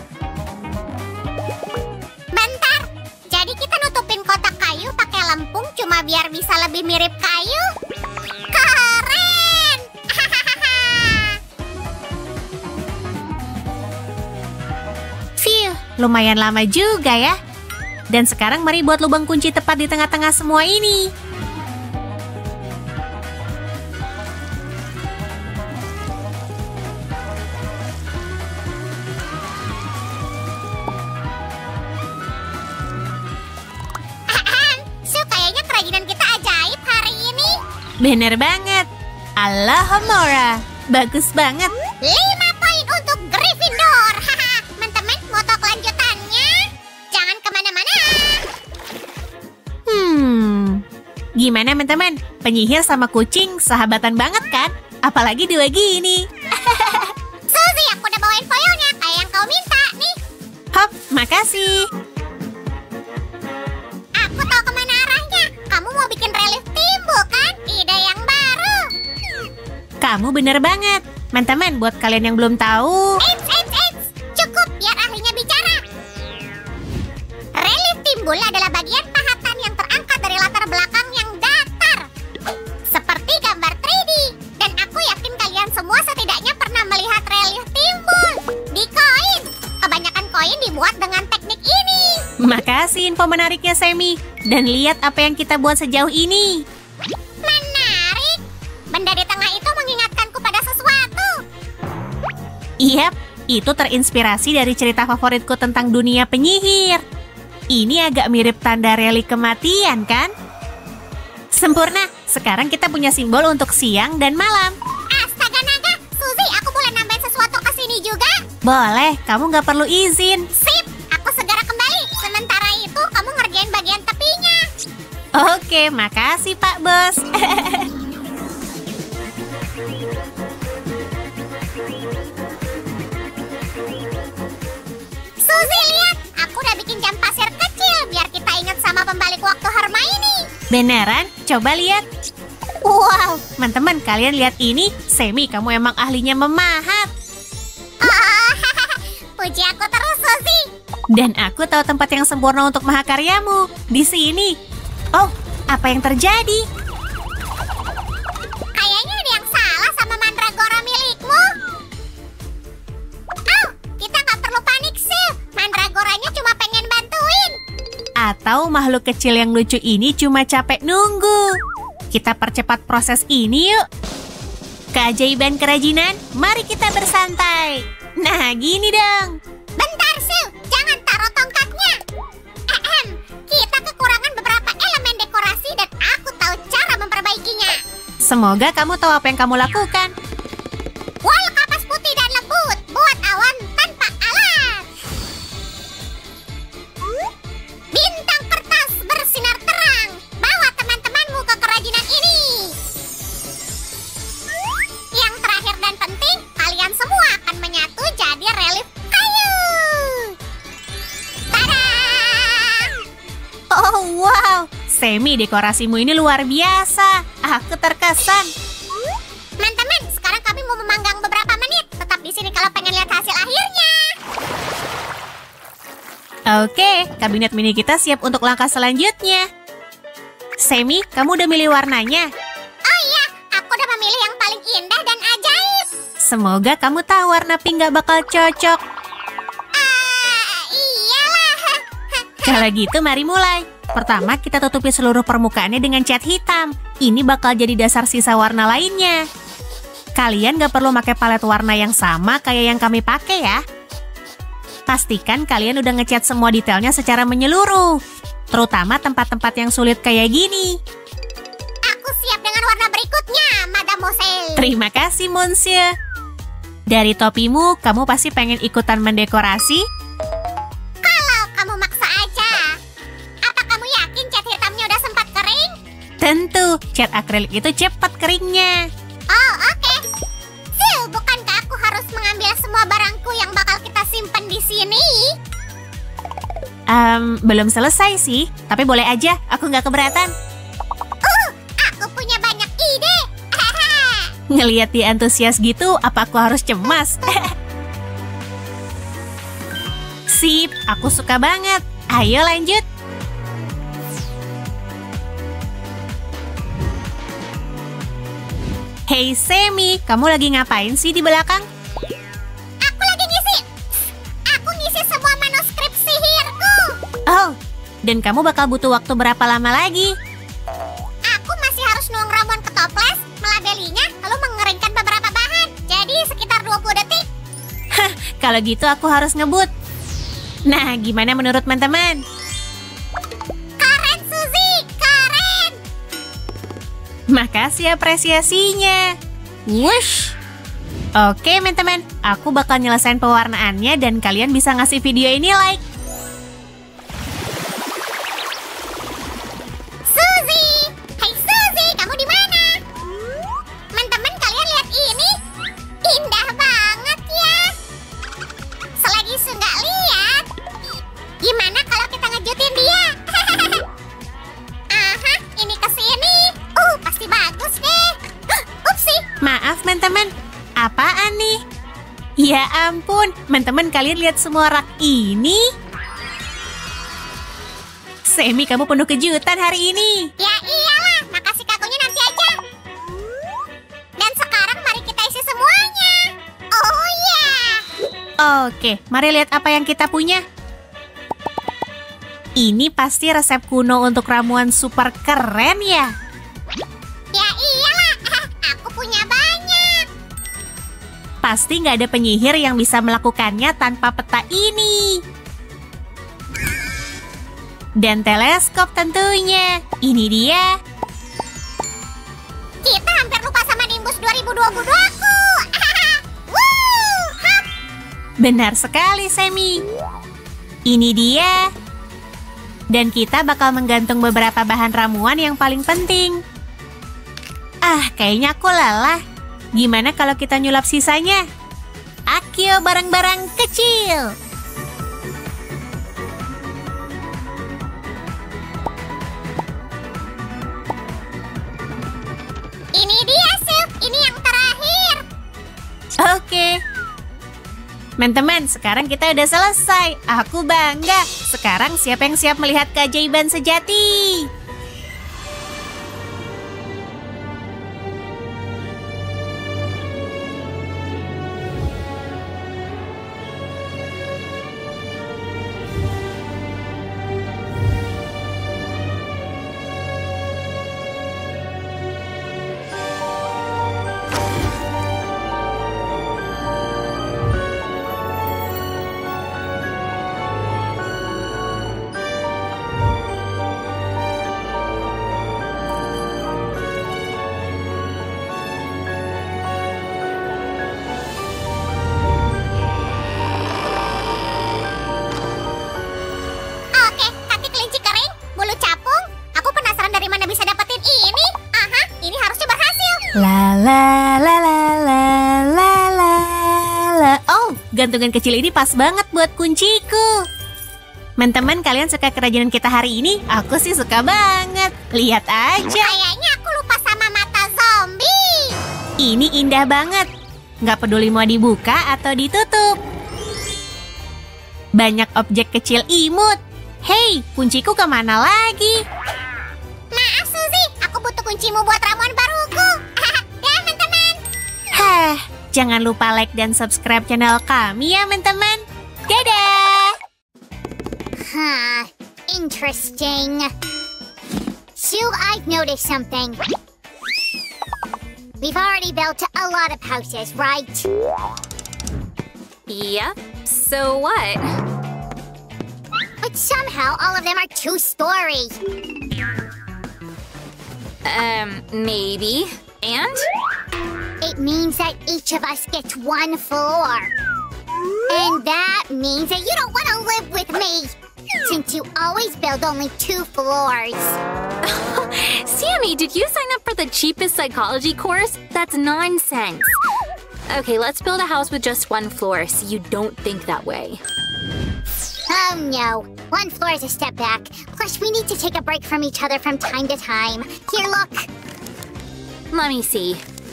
Bentar. Jadi kita nutupin kotak kayu pakai lempung cuma biar bisa lebih mirip kayu? Keren! Phew, lumayan lama juga ya. Dan sekarang mari buat lubang kunci tepat di tengah-tengah semua ini. So, kayaknya kerajinan kita ajaib hari ini. Bener banget. Alhamdulillah, bagus banget. 5 poin untuk Gryffindor. Teman-teman, mau tahu kelanjutannya? Jangan kemana-mana. Gimana teman-teman? Penyihir sama kucing sahabatan banget kan? Apalagi dua gini. Suzy, aku udah bawain foilnya kayak yang kau minta nih. Hop, makasih. Aku tahu kemana arahnya. Kamu mau bikin relief timbul kan? Ide yang baru. Kamu bener banget. Teman-teman, buat kalian yang belum tahu, Eits. Cukup, biar ahlinya bicara. Relief timbul adalah bagian pahatan yang terangkat dari latar belakang yang datar. Seperti gambar 3D. Dan aku yakin kalian semua setidaknya pernah melihat relief timbul di koin. Kebanyakan koin dibuat dengan teknik ini. makasih info menariknya Semi. Dan lihat apa yang kita buat sejauh ini. Menarik. Benda di tengah itu mengingatkanku pada sesuatu. Yap, itu terinspirasi dari cerita favoritku tentang dunia penyihir. Ini agak mirip tanda relik kematian, kan? Sempurna, sekarang kita punya simbol untuk siang dan malam. Astaga naga, Suzy, aku boleh nambahin sesuatu ke sini juga? Boleh, kamu nggak perlu izin. Sip, aku segera kembali. Sementara itu, kamu ngerjain bagian tepinya. Oke, makasih Pak Bos. Suzy, lihat. Aku udah bikin jam pasir kecil biar kita ingat sama pembalik waktu Hermione. Beneran? Coba lihat. Wow, teman-teman kalian lihat ini. Semi, kamu emang ahlinya memahat. Oh, puji aku terus, Suzy. Dan aku tahu tempat yang sempurna untuk mahakaryamu. Di sini. Oh, apa yang terjadi? Kayaknya ada yang salah sama mandragora milikmu. Oh, kita nggak perlu panik, Sil. Mandragoranya cuma pengen bantuin. Atau makhluk kecil yang lucu ini cuma capek nunggu. Kita percepat proses ini yuk. Keajaiban kerajinan, mari kita bersantai. Nah, gini dong. Bentar, Sil. Jangan taruh tongkatnya. Kita kekurangan beberapa elemen dekorasi dan aku tahu cara memperbaikinya. Semoga kamu tahu apa yang kamu lakukan. Wall kapas putih dan lembut. Buat awan tanpa alat. Bintang kertas bersinar terang. Bawa teman-temanmu ke kerajinan ini. Yang terakhir Oh, wow. Semi, dekorasimu ini luar biasa. Aku terkesan. Teman-teman, sekarang kami mau memanggang beberapa menit. Tetap di sini kalau pengen lihat hasil akhirnya. Oke, kabinet mini kita siap untuk langkah selanjutnya. Semi, kamu udah milih warnanya? Oh iya, aku udah memilih yang paling indah dan ajaib. Semoga kamu tahu warna pink gak bakal cocok. Iyalah. Kalau gitu mari mulai. Pertama kita tutupi seluruh permukaannya dengan cat hitam. Ini bakal jadi dasar sisa warna lainnya. Kalian gak perlu pakai palet warna yang sama kayak yang kami pakai ya. Pastikan kalian udah ngecat semua detailnya secara menyeluruh. Terutama tempat-tempat yang sulit kayak gini. Aku siap dengan warna berikutnya, Mademoiselle. Terima kasih, Monsieur. Dari topimu, kamu pasti pengen ikutan mendekorasi? Kalau kamu maksa aja. Apa kamu yakin cat hitamnya udah sempat kering? Tentu, cat akrilik itu cepat keringnya. Oh, oke. Sil, bukankah aku harus mengambil semua barangku yang bakal kita simpen di sini? Belum selesai sih, tapi boleh aja, aku nggak keberatan. Aku punya banyak ide. Ngeliat dia antusias gitu, apa aku harus cemas? Sip, aku suka banget. Ayo lanjut. Hey Semi, kamu lagi ngapain sih di belakang? Aku lagi ngisi. Aku ngisi semua manuskrip sihirku. Oh, dan kamu bakal butuh waktu berapa lama lagi? Aku masih harus nuang ramuan ke toples, melabelinya, lalu mengeringkan beberapa bahan. Jadi sekitar 20 detik. Kalau gitu aku harus ngebut. Nah, gimana menurut teman-teman? Keren, Suzy! Keren! Makasih apresiasinya. Wush. Oke, teman-teman. Aku bakal nyelesain pewarnaannya dan kalian bisa ngasih video ini like. Suzy! Hai Suzy, kamu di mana? Teman-teman, kalian lihat ini? Indah banget ya. Selagi Su nggak lihat, gimana kalau kita ngejutin dia? Aha, ini ke sini. Pasti bagus deh. Upsi. Maaf, teman-teman. Apaan nih? Ya ampun, teman-teman kalian lihat semua rak ini? Semi, kamu penuh kejutan hari ini. Ya iyalah, makasih kakunya nanti aja. Dan sekarang mari kita isi semuanya. Oh ya. Oke, mari lihat apa yang kita punya. Ini pasti resep kuno untuk ramuan super keren ya. Ya iyalah, aku punya banyak. Pasti nggak ada penyihir yang bisa melakukannya tanpa peta ini. Dan teleskop tentunya. Ini dia. Kita hampir lupa sama Nimbus 2022-ku. Wuh, hap. Benar sekali, Semi. Ini dia. Dan kita bakal menggantung beberapa bahan ramuan yang paling penting. Kayaknya aku lelah. Gimana kalau kita nyulap sisanya? Akio barang-barang kecil. Ini dia, Sil. Ini yang terakhir. Oke. Teman-teman, sekarang kita udah selesai. Aku bangga. Sekarang siapa yang siap melihat keajaiban sejati? Oke, kaki kelinci kering, bulu capung. Aku penasaran dari mana bisa dapetin ini. Aha, ini harusnya berhasil. La la la la la la la la. Oh, gantungan kecil ini pas banget buat kunciku. Teman-teman, kalian suka kerajinan kita hari ini? Aku sih suka banget. Lihat aja. Kayaknya aku lupa sama mata zombie. Ini indah banget. Nggak peduli mau dibuka atau ditutup. Banyak objek kecil imut. Hei, kunciku kemana lagi? Maaf, Suzy. Aku butuh kuncimu buat ramuan baruku. Ya, teman-teman. Jangan lupa like dan subscribe channel kami ya, teman-teman. Dadah! Interesting. Sue, I've noticed something. We've already built a lot of houses, right? Yep. So what? But somehow all of them are 2-story. Maybe. And? It means that each of us gets 1 floor. And that means that you don't want to live with me, since you always build only 2 floors. Sammy, did you sign up for the cheapest psychology course? That's nonsense. Okay, let's build a house with just 1 floor so you don't think that way. Oh no, 1 floor is a step back. Plus, we need to take a break from each other from time to time. Here, look. Let me see.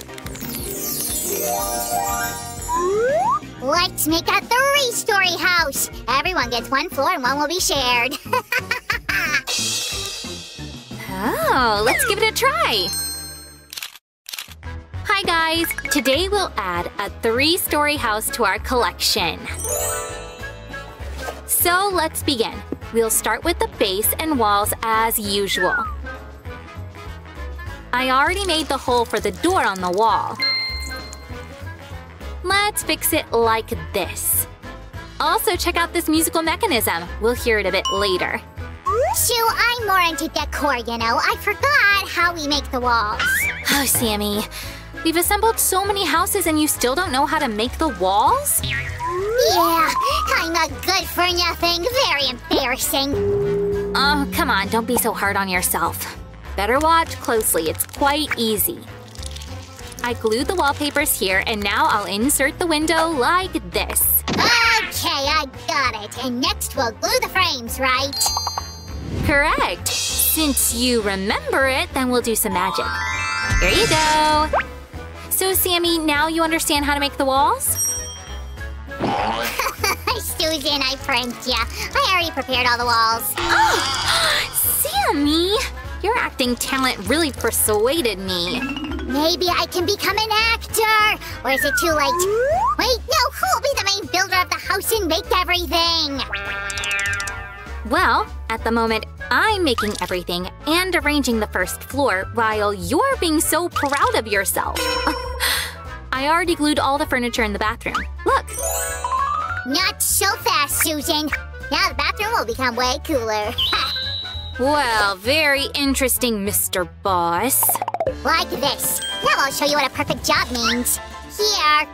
Let's make a 3-story house. Everyone gets 1 floor and 1 will be shared. Oh, let's give it a try. Hi guys, today we'll add a 3-story house to our collection. So let's begin. We'll start with the base and walls as usual. I already made the hole for the door on the wall. Let's fix it like this. Also, check out this musical mechanism. We'll hear it a bit later. Sue, I'm more into decor, you know. I forgot how we make the walls. Oh, Sammy. We've assembled so many houses and you still don't know how to make the walls? Yeah, I'm not good for nothing. Very embarrassing. Oh, come on, don't be so hard on yourself. Better watch closely, it's quite easy. I glued the wallpapers here and now I'll insert the window like this. Okay, I got it. And next we'll glue the frames, right? Correct. Since you remember it, then we'll do some magic. Here you go. So, Sammy, now you understand how to make the walls? Susan, I pranked ya. I already prepared all the walls. Sammy! Your acting talent really persuaded me. Maybe I can become an actor! Or is it too late? Wait, no, who will be the main builder of the house and make everything? Well, at the moment, I'm making everything and arranging the first floor while you're being so proud of yourself. I already glued all the furniture in the bathroom. Look! Not so fast, Susan. Now the bathroom will become way cooler. Well, very interesting, Mr. Boss. Like this. Now I'll show you what a perfect job means. Here.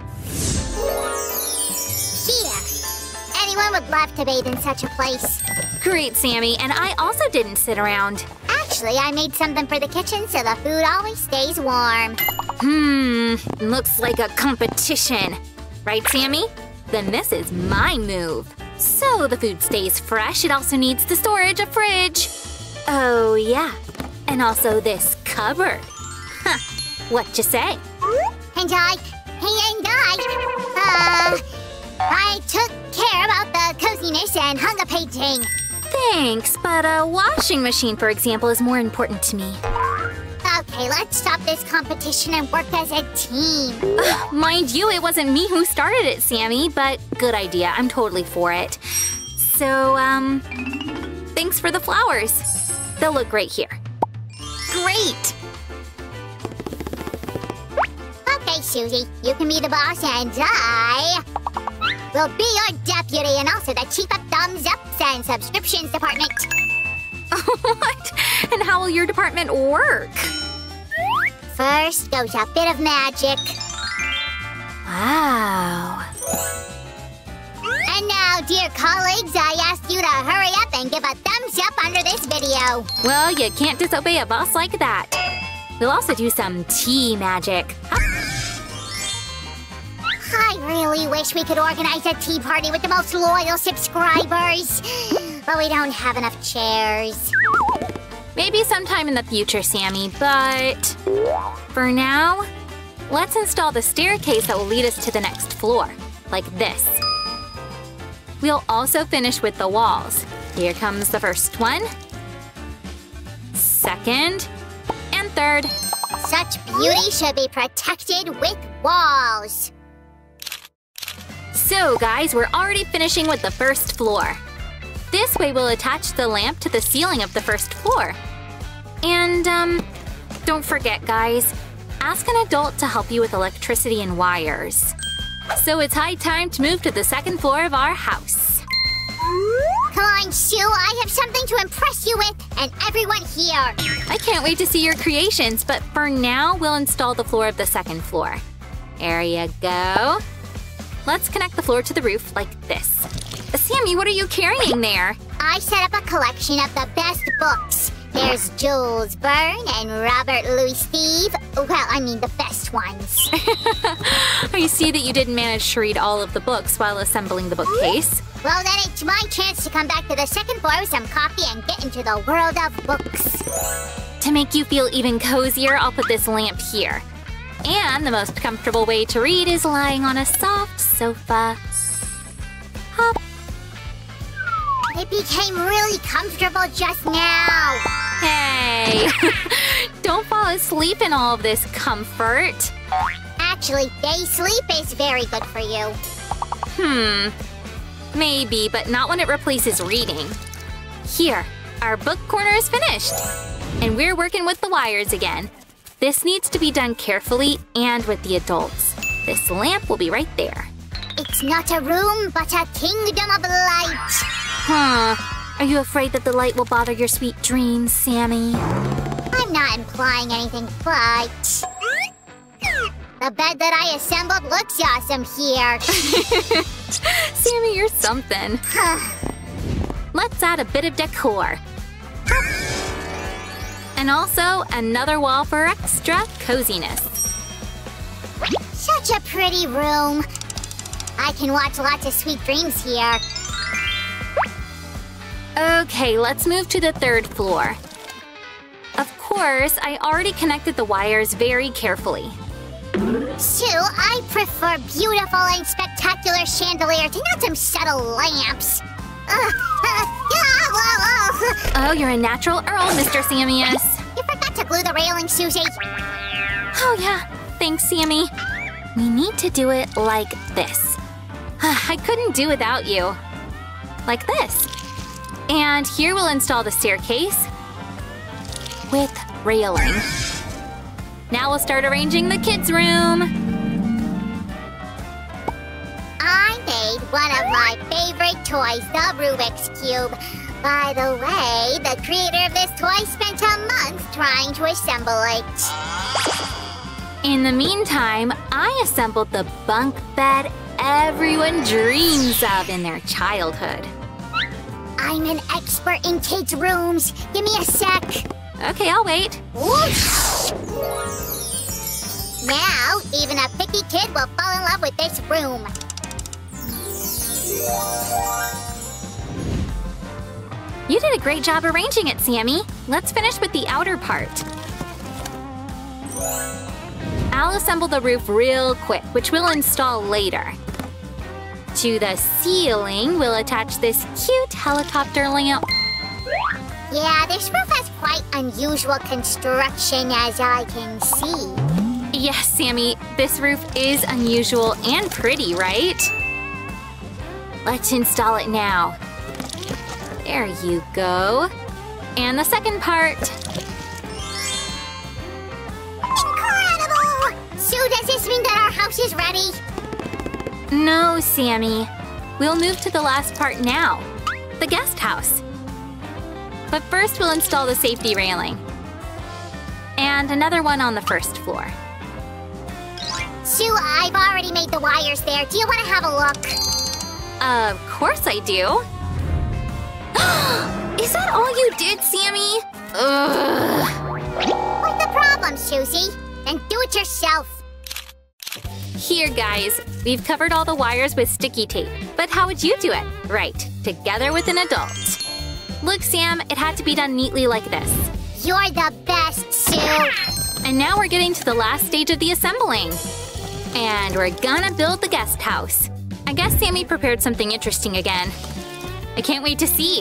Anyone would love to bathe in such a place. Great, Sammy, and I also didn't sit around. Actually, I made something for the kitchen so the food always stays warm. Looks like a competition. Right, Sammy? Then this is my move. So the food stays fresh, it also needs the storage, a fridge. Oh, yeah. And also this cupboard. Huh. What you say? And I took care about the coziness and hung a painting. Thanks, but a washing machine, for example, is more important to me. Okay, let's stop this competition and work as a team. Mind you, it wasn't me who started it, Sammy, but good idea. I'm totally for it. So, thanks for the flowers. They'll look great here. Great! Okay, Susie, you can be the boss and I will be your deputy and also the chief of thumbs ups and subscriptions department. What? And how will your department work? First goes a bit of magic. Wow. And now, dear colleagues, I ask you to hurry up and give a thumbs up under this video. Well, you can't disobey a boss like that. We'll also do some tea magic. I really wish we could organize a tea party with the most loyal subscribers. But we don't have enough chairs. Maybe sometime in the future, Sammy, but for now, let's install the staircase that will lead us to the next floor, like this. We'll also finish with the walls. Here comes the first one, second, and third. Such beauty should be protected with walls. So guys, we're already finishing with the first floor. This way we'll attach the lamp to the ceiling of the first floor. And, don't forget guys, ask an adult to help you with electricity and wires. So it's high time to move to the second floor of our house. Come on, Sue, I have something to impress you with, and everyone here. I can't wait to see your creations, but for now, we'll install the floor of the second floor. There you go. Let's connect the floor to the roof like this. Sammy, what are you carrying there? I set up a collection of the best books. There's Jules Verne and Robert Louis Steve. Well, I mean the best ones. I see that you didn't manage to read all of the books while assembling the bookcase. Well, then it's my chance to come back to the second floor with some coffee and get into the world of books. To make you feel even cozier, I'll put this lamp here. And the most comfortable way to read is lying on a soft sofa. Hop. It became really comfortable just now. Hey! Don't fall asleep in all of this comfort. Actually, day sleep is very good for you. Maybe, but not when it replaces reading. Here, our book corner is finished. And we're working with the wires again. This needs to be done carefully and with the adults. This lamp will be right there. It's not a room, but a kingdom of light. Are you afraid that the light will bother your sweet dreams, Sammy? I'm not implying anything, but... the bed that I assembled looks awesome here. Sammy, you're something. Let's add a bit of decor. And also another wall for extra coziness. Such a pretty room. I can watch lots of sweet dreams here. Okay, let's move to the third floor. Of course, I already connected the wires very carefully. Sue, I prefer beautiful and spectacular chandeliers to not some subtle lamps. Oh, you're a natural Earl, Mr. Samius. You forgot to glue the railing, Susie. Oh yeah, thanks, Sammy. We need to do it like this. I couldn't do without you. Like this. And here we'll install the staircase with railing. Now we'll start arranging the kids' room. I made one of my favorite toys, the Rubik's Cube. By the way, the creator of this toy spent a month trying to assemble it. In the meantime, I assembled the bunk bed everyone dreams of in their childhood. I'm an expert in kids' rooms. Give me a sec. Okay, I'll wait. Whoosh! Now, even a picky kid will fall in love with this room. You did a great job arranging it, Sammy. Let's finish with the outer part. I'll assemble the roof real quick, which we'll install later. To the ceiling, we'll attach this cute helicopter lamp. Yeah, this roof has quite unusual construction, as I can see. Yes, Sammy, this roof is unusual and pretty, right? Let's install it now. There you go. And the second part. Incredible! Sue, does this mean that our house is ready? No, Sammy. We'll move to the last part now. The guest house. But first we'll install the safety railing. And another one on the first floor. Sue, I've already made the wires there. Do you want to have a look? Of course I do. Is that all you did, Sammy? Ugh. What's the problem, Susie? Then do it yourself. Here, guys, we've covered all the wires with sticky tape. But how would you do it? Right, together with an adult. Look, Sam, it had to be done neatly like this. You're the best, Sue. And now we're getting to the last stage of the assembling. And we're gonna build the guest house. I guess Sammy prepared something interesting again. I can't wait to see.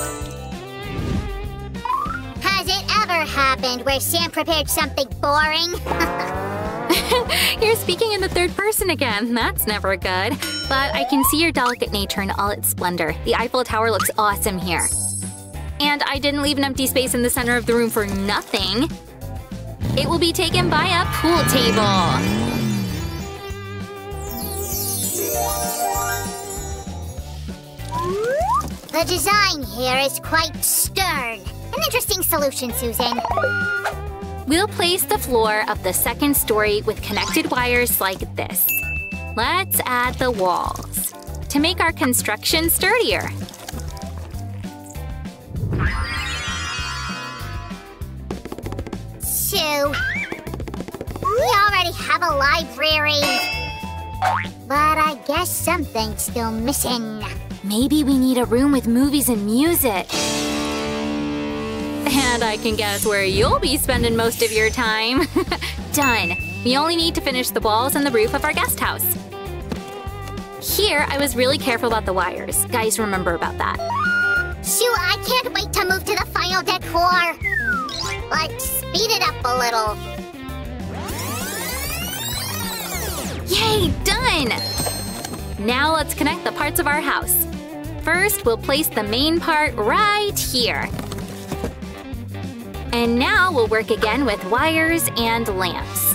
Has it ever happened where Sam prepared something boring? You're speaking in the third person again. That's never good. But I can see your delicate nature in all its splendor. The Eiffel Tower looks awesome here. And I didn't leave an empty space in the center of the room for nothing. It will be taken by a pool table. The design here is quite stern. An interesting solution, Susan. We'll place the floor of the second story with connected wires like this. Let's add the walls to make our construction sturdier. Sue, we already have a library. But I guess something's still missing. Maybe we need a room with movies and music. And I can guess where you'll be spending most of your time. Done. We only need to finish the walls and the roof of our guest house. Here, I was really careful about the wires. Guys, remember about that. Sue, I can't wait to move to the final decor. Let's speed it up a little. Yay, done! Now let's connect the parts of our house. First, we'll place the main part right here. And now we'll work again with wires and lamps.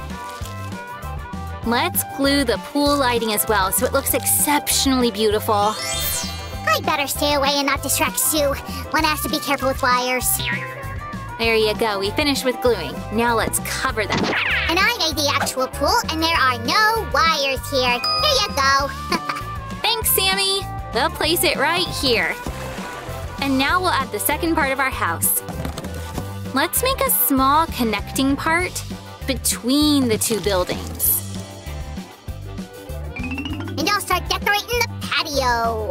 Let's glue the pool lighting as well so it looks exceptionally beautiful. I'd better stay away and not distract Sue. One has to be careful with wires. There you go, we finished with gluing. Now let's cover them. And I made the actual pool, and there are no wires here. Here you go. Thanks, Sammy! We'll place it right here. And now we'll add the second part of our house. Let's make a small connecting part between the two buildings. And I'll start decorating the patio.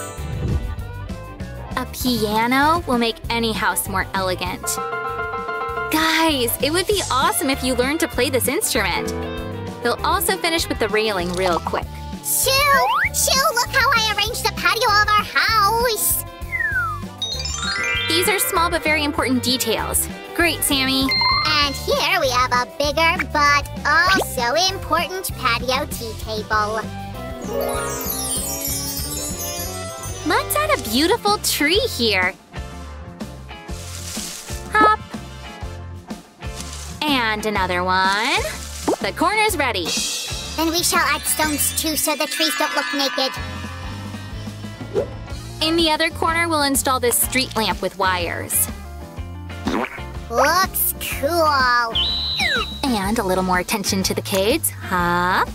A piano will make any house more elegant. Guys, it would be awesome if you learned to play this instrument. We'll also finish with the railing real quick. Sue, look how I arranged the patio of our house. These are small but very important details. Great, Sammy. And here we have a bigger but also important patio tea table. Let's add a beautiful tree here. Hop. And another one. The corner's ready. Then we shall add stones too so the trees don't look naked. In the other corner, we'll install this street lamp with wires. Looks cool. And a little more attention to the kids. Hop.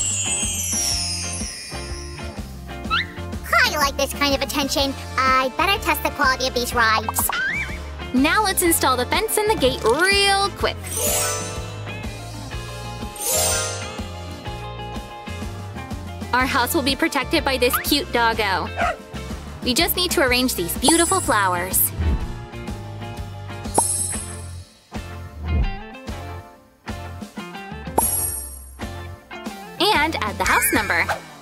I like this kind of attention. I'd better test the quality of these rides. Now let's install the fence and the gate real quick. Our house will be protected by this cute doggo. We just need to arrange these beautiful flowers. And add the house number.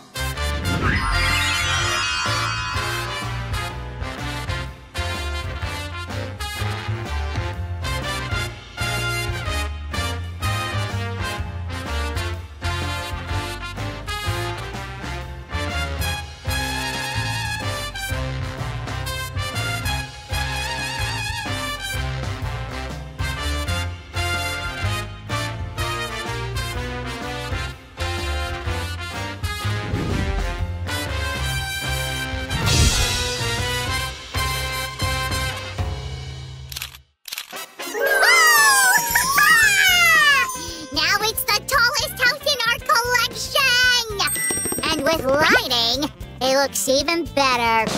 With lighting, it looks even better.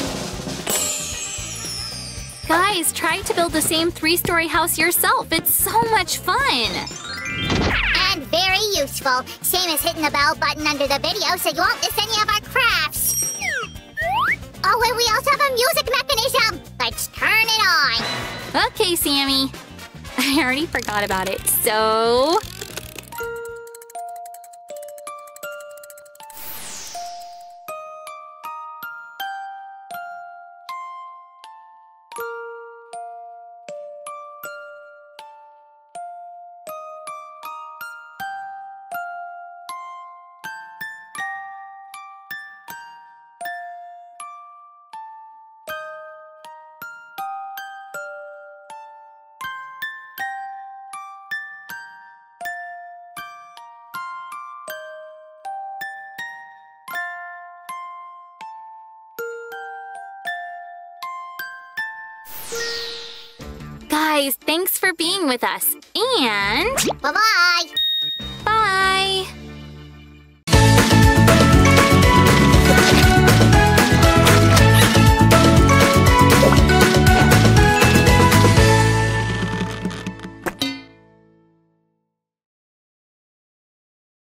Guys, try to build the same 3-story house yourself. It's so much fun. And very useful. Same as hitting the bell button under the video so you won't miss any of our crafts. Oh, and we also have a music mechanism. Let's turn it on. Okay, Sammy. I already forgot about it, so... Guys, thanks for being with us. And... Bye-bye.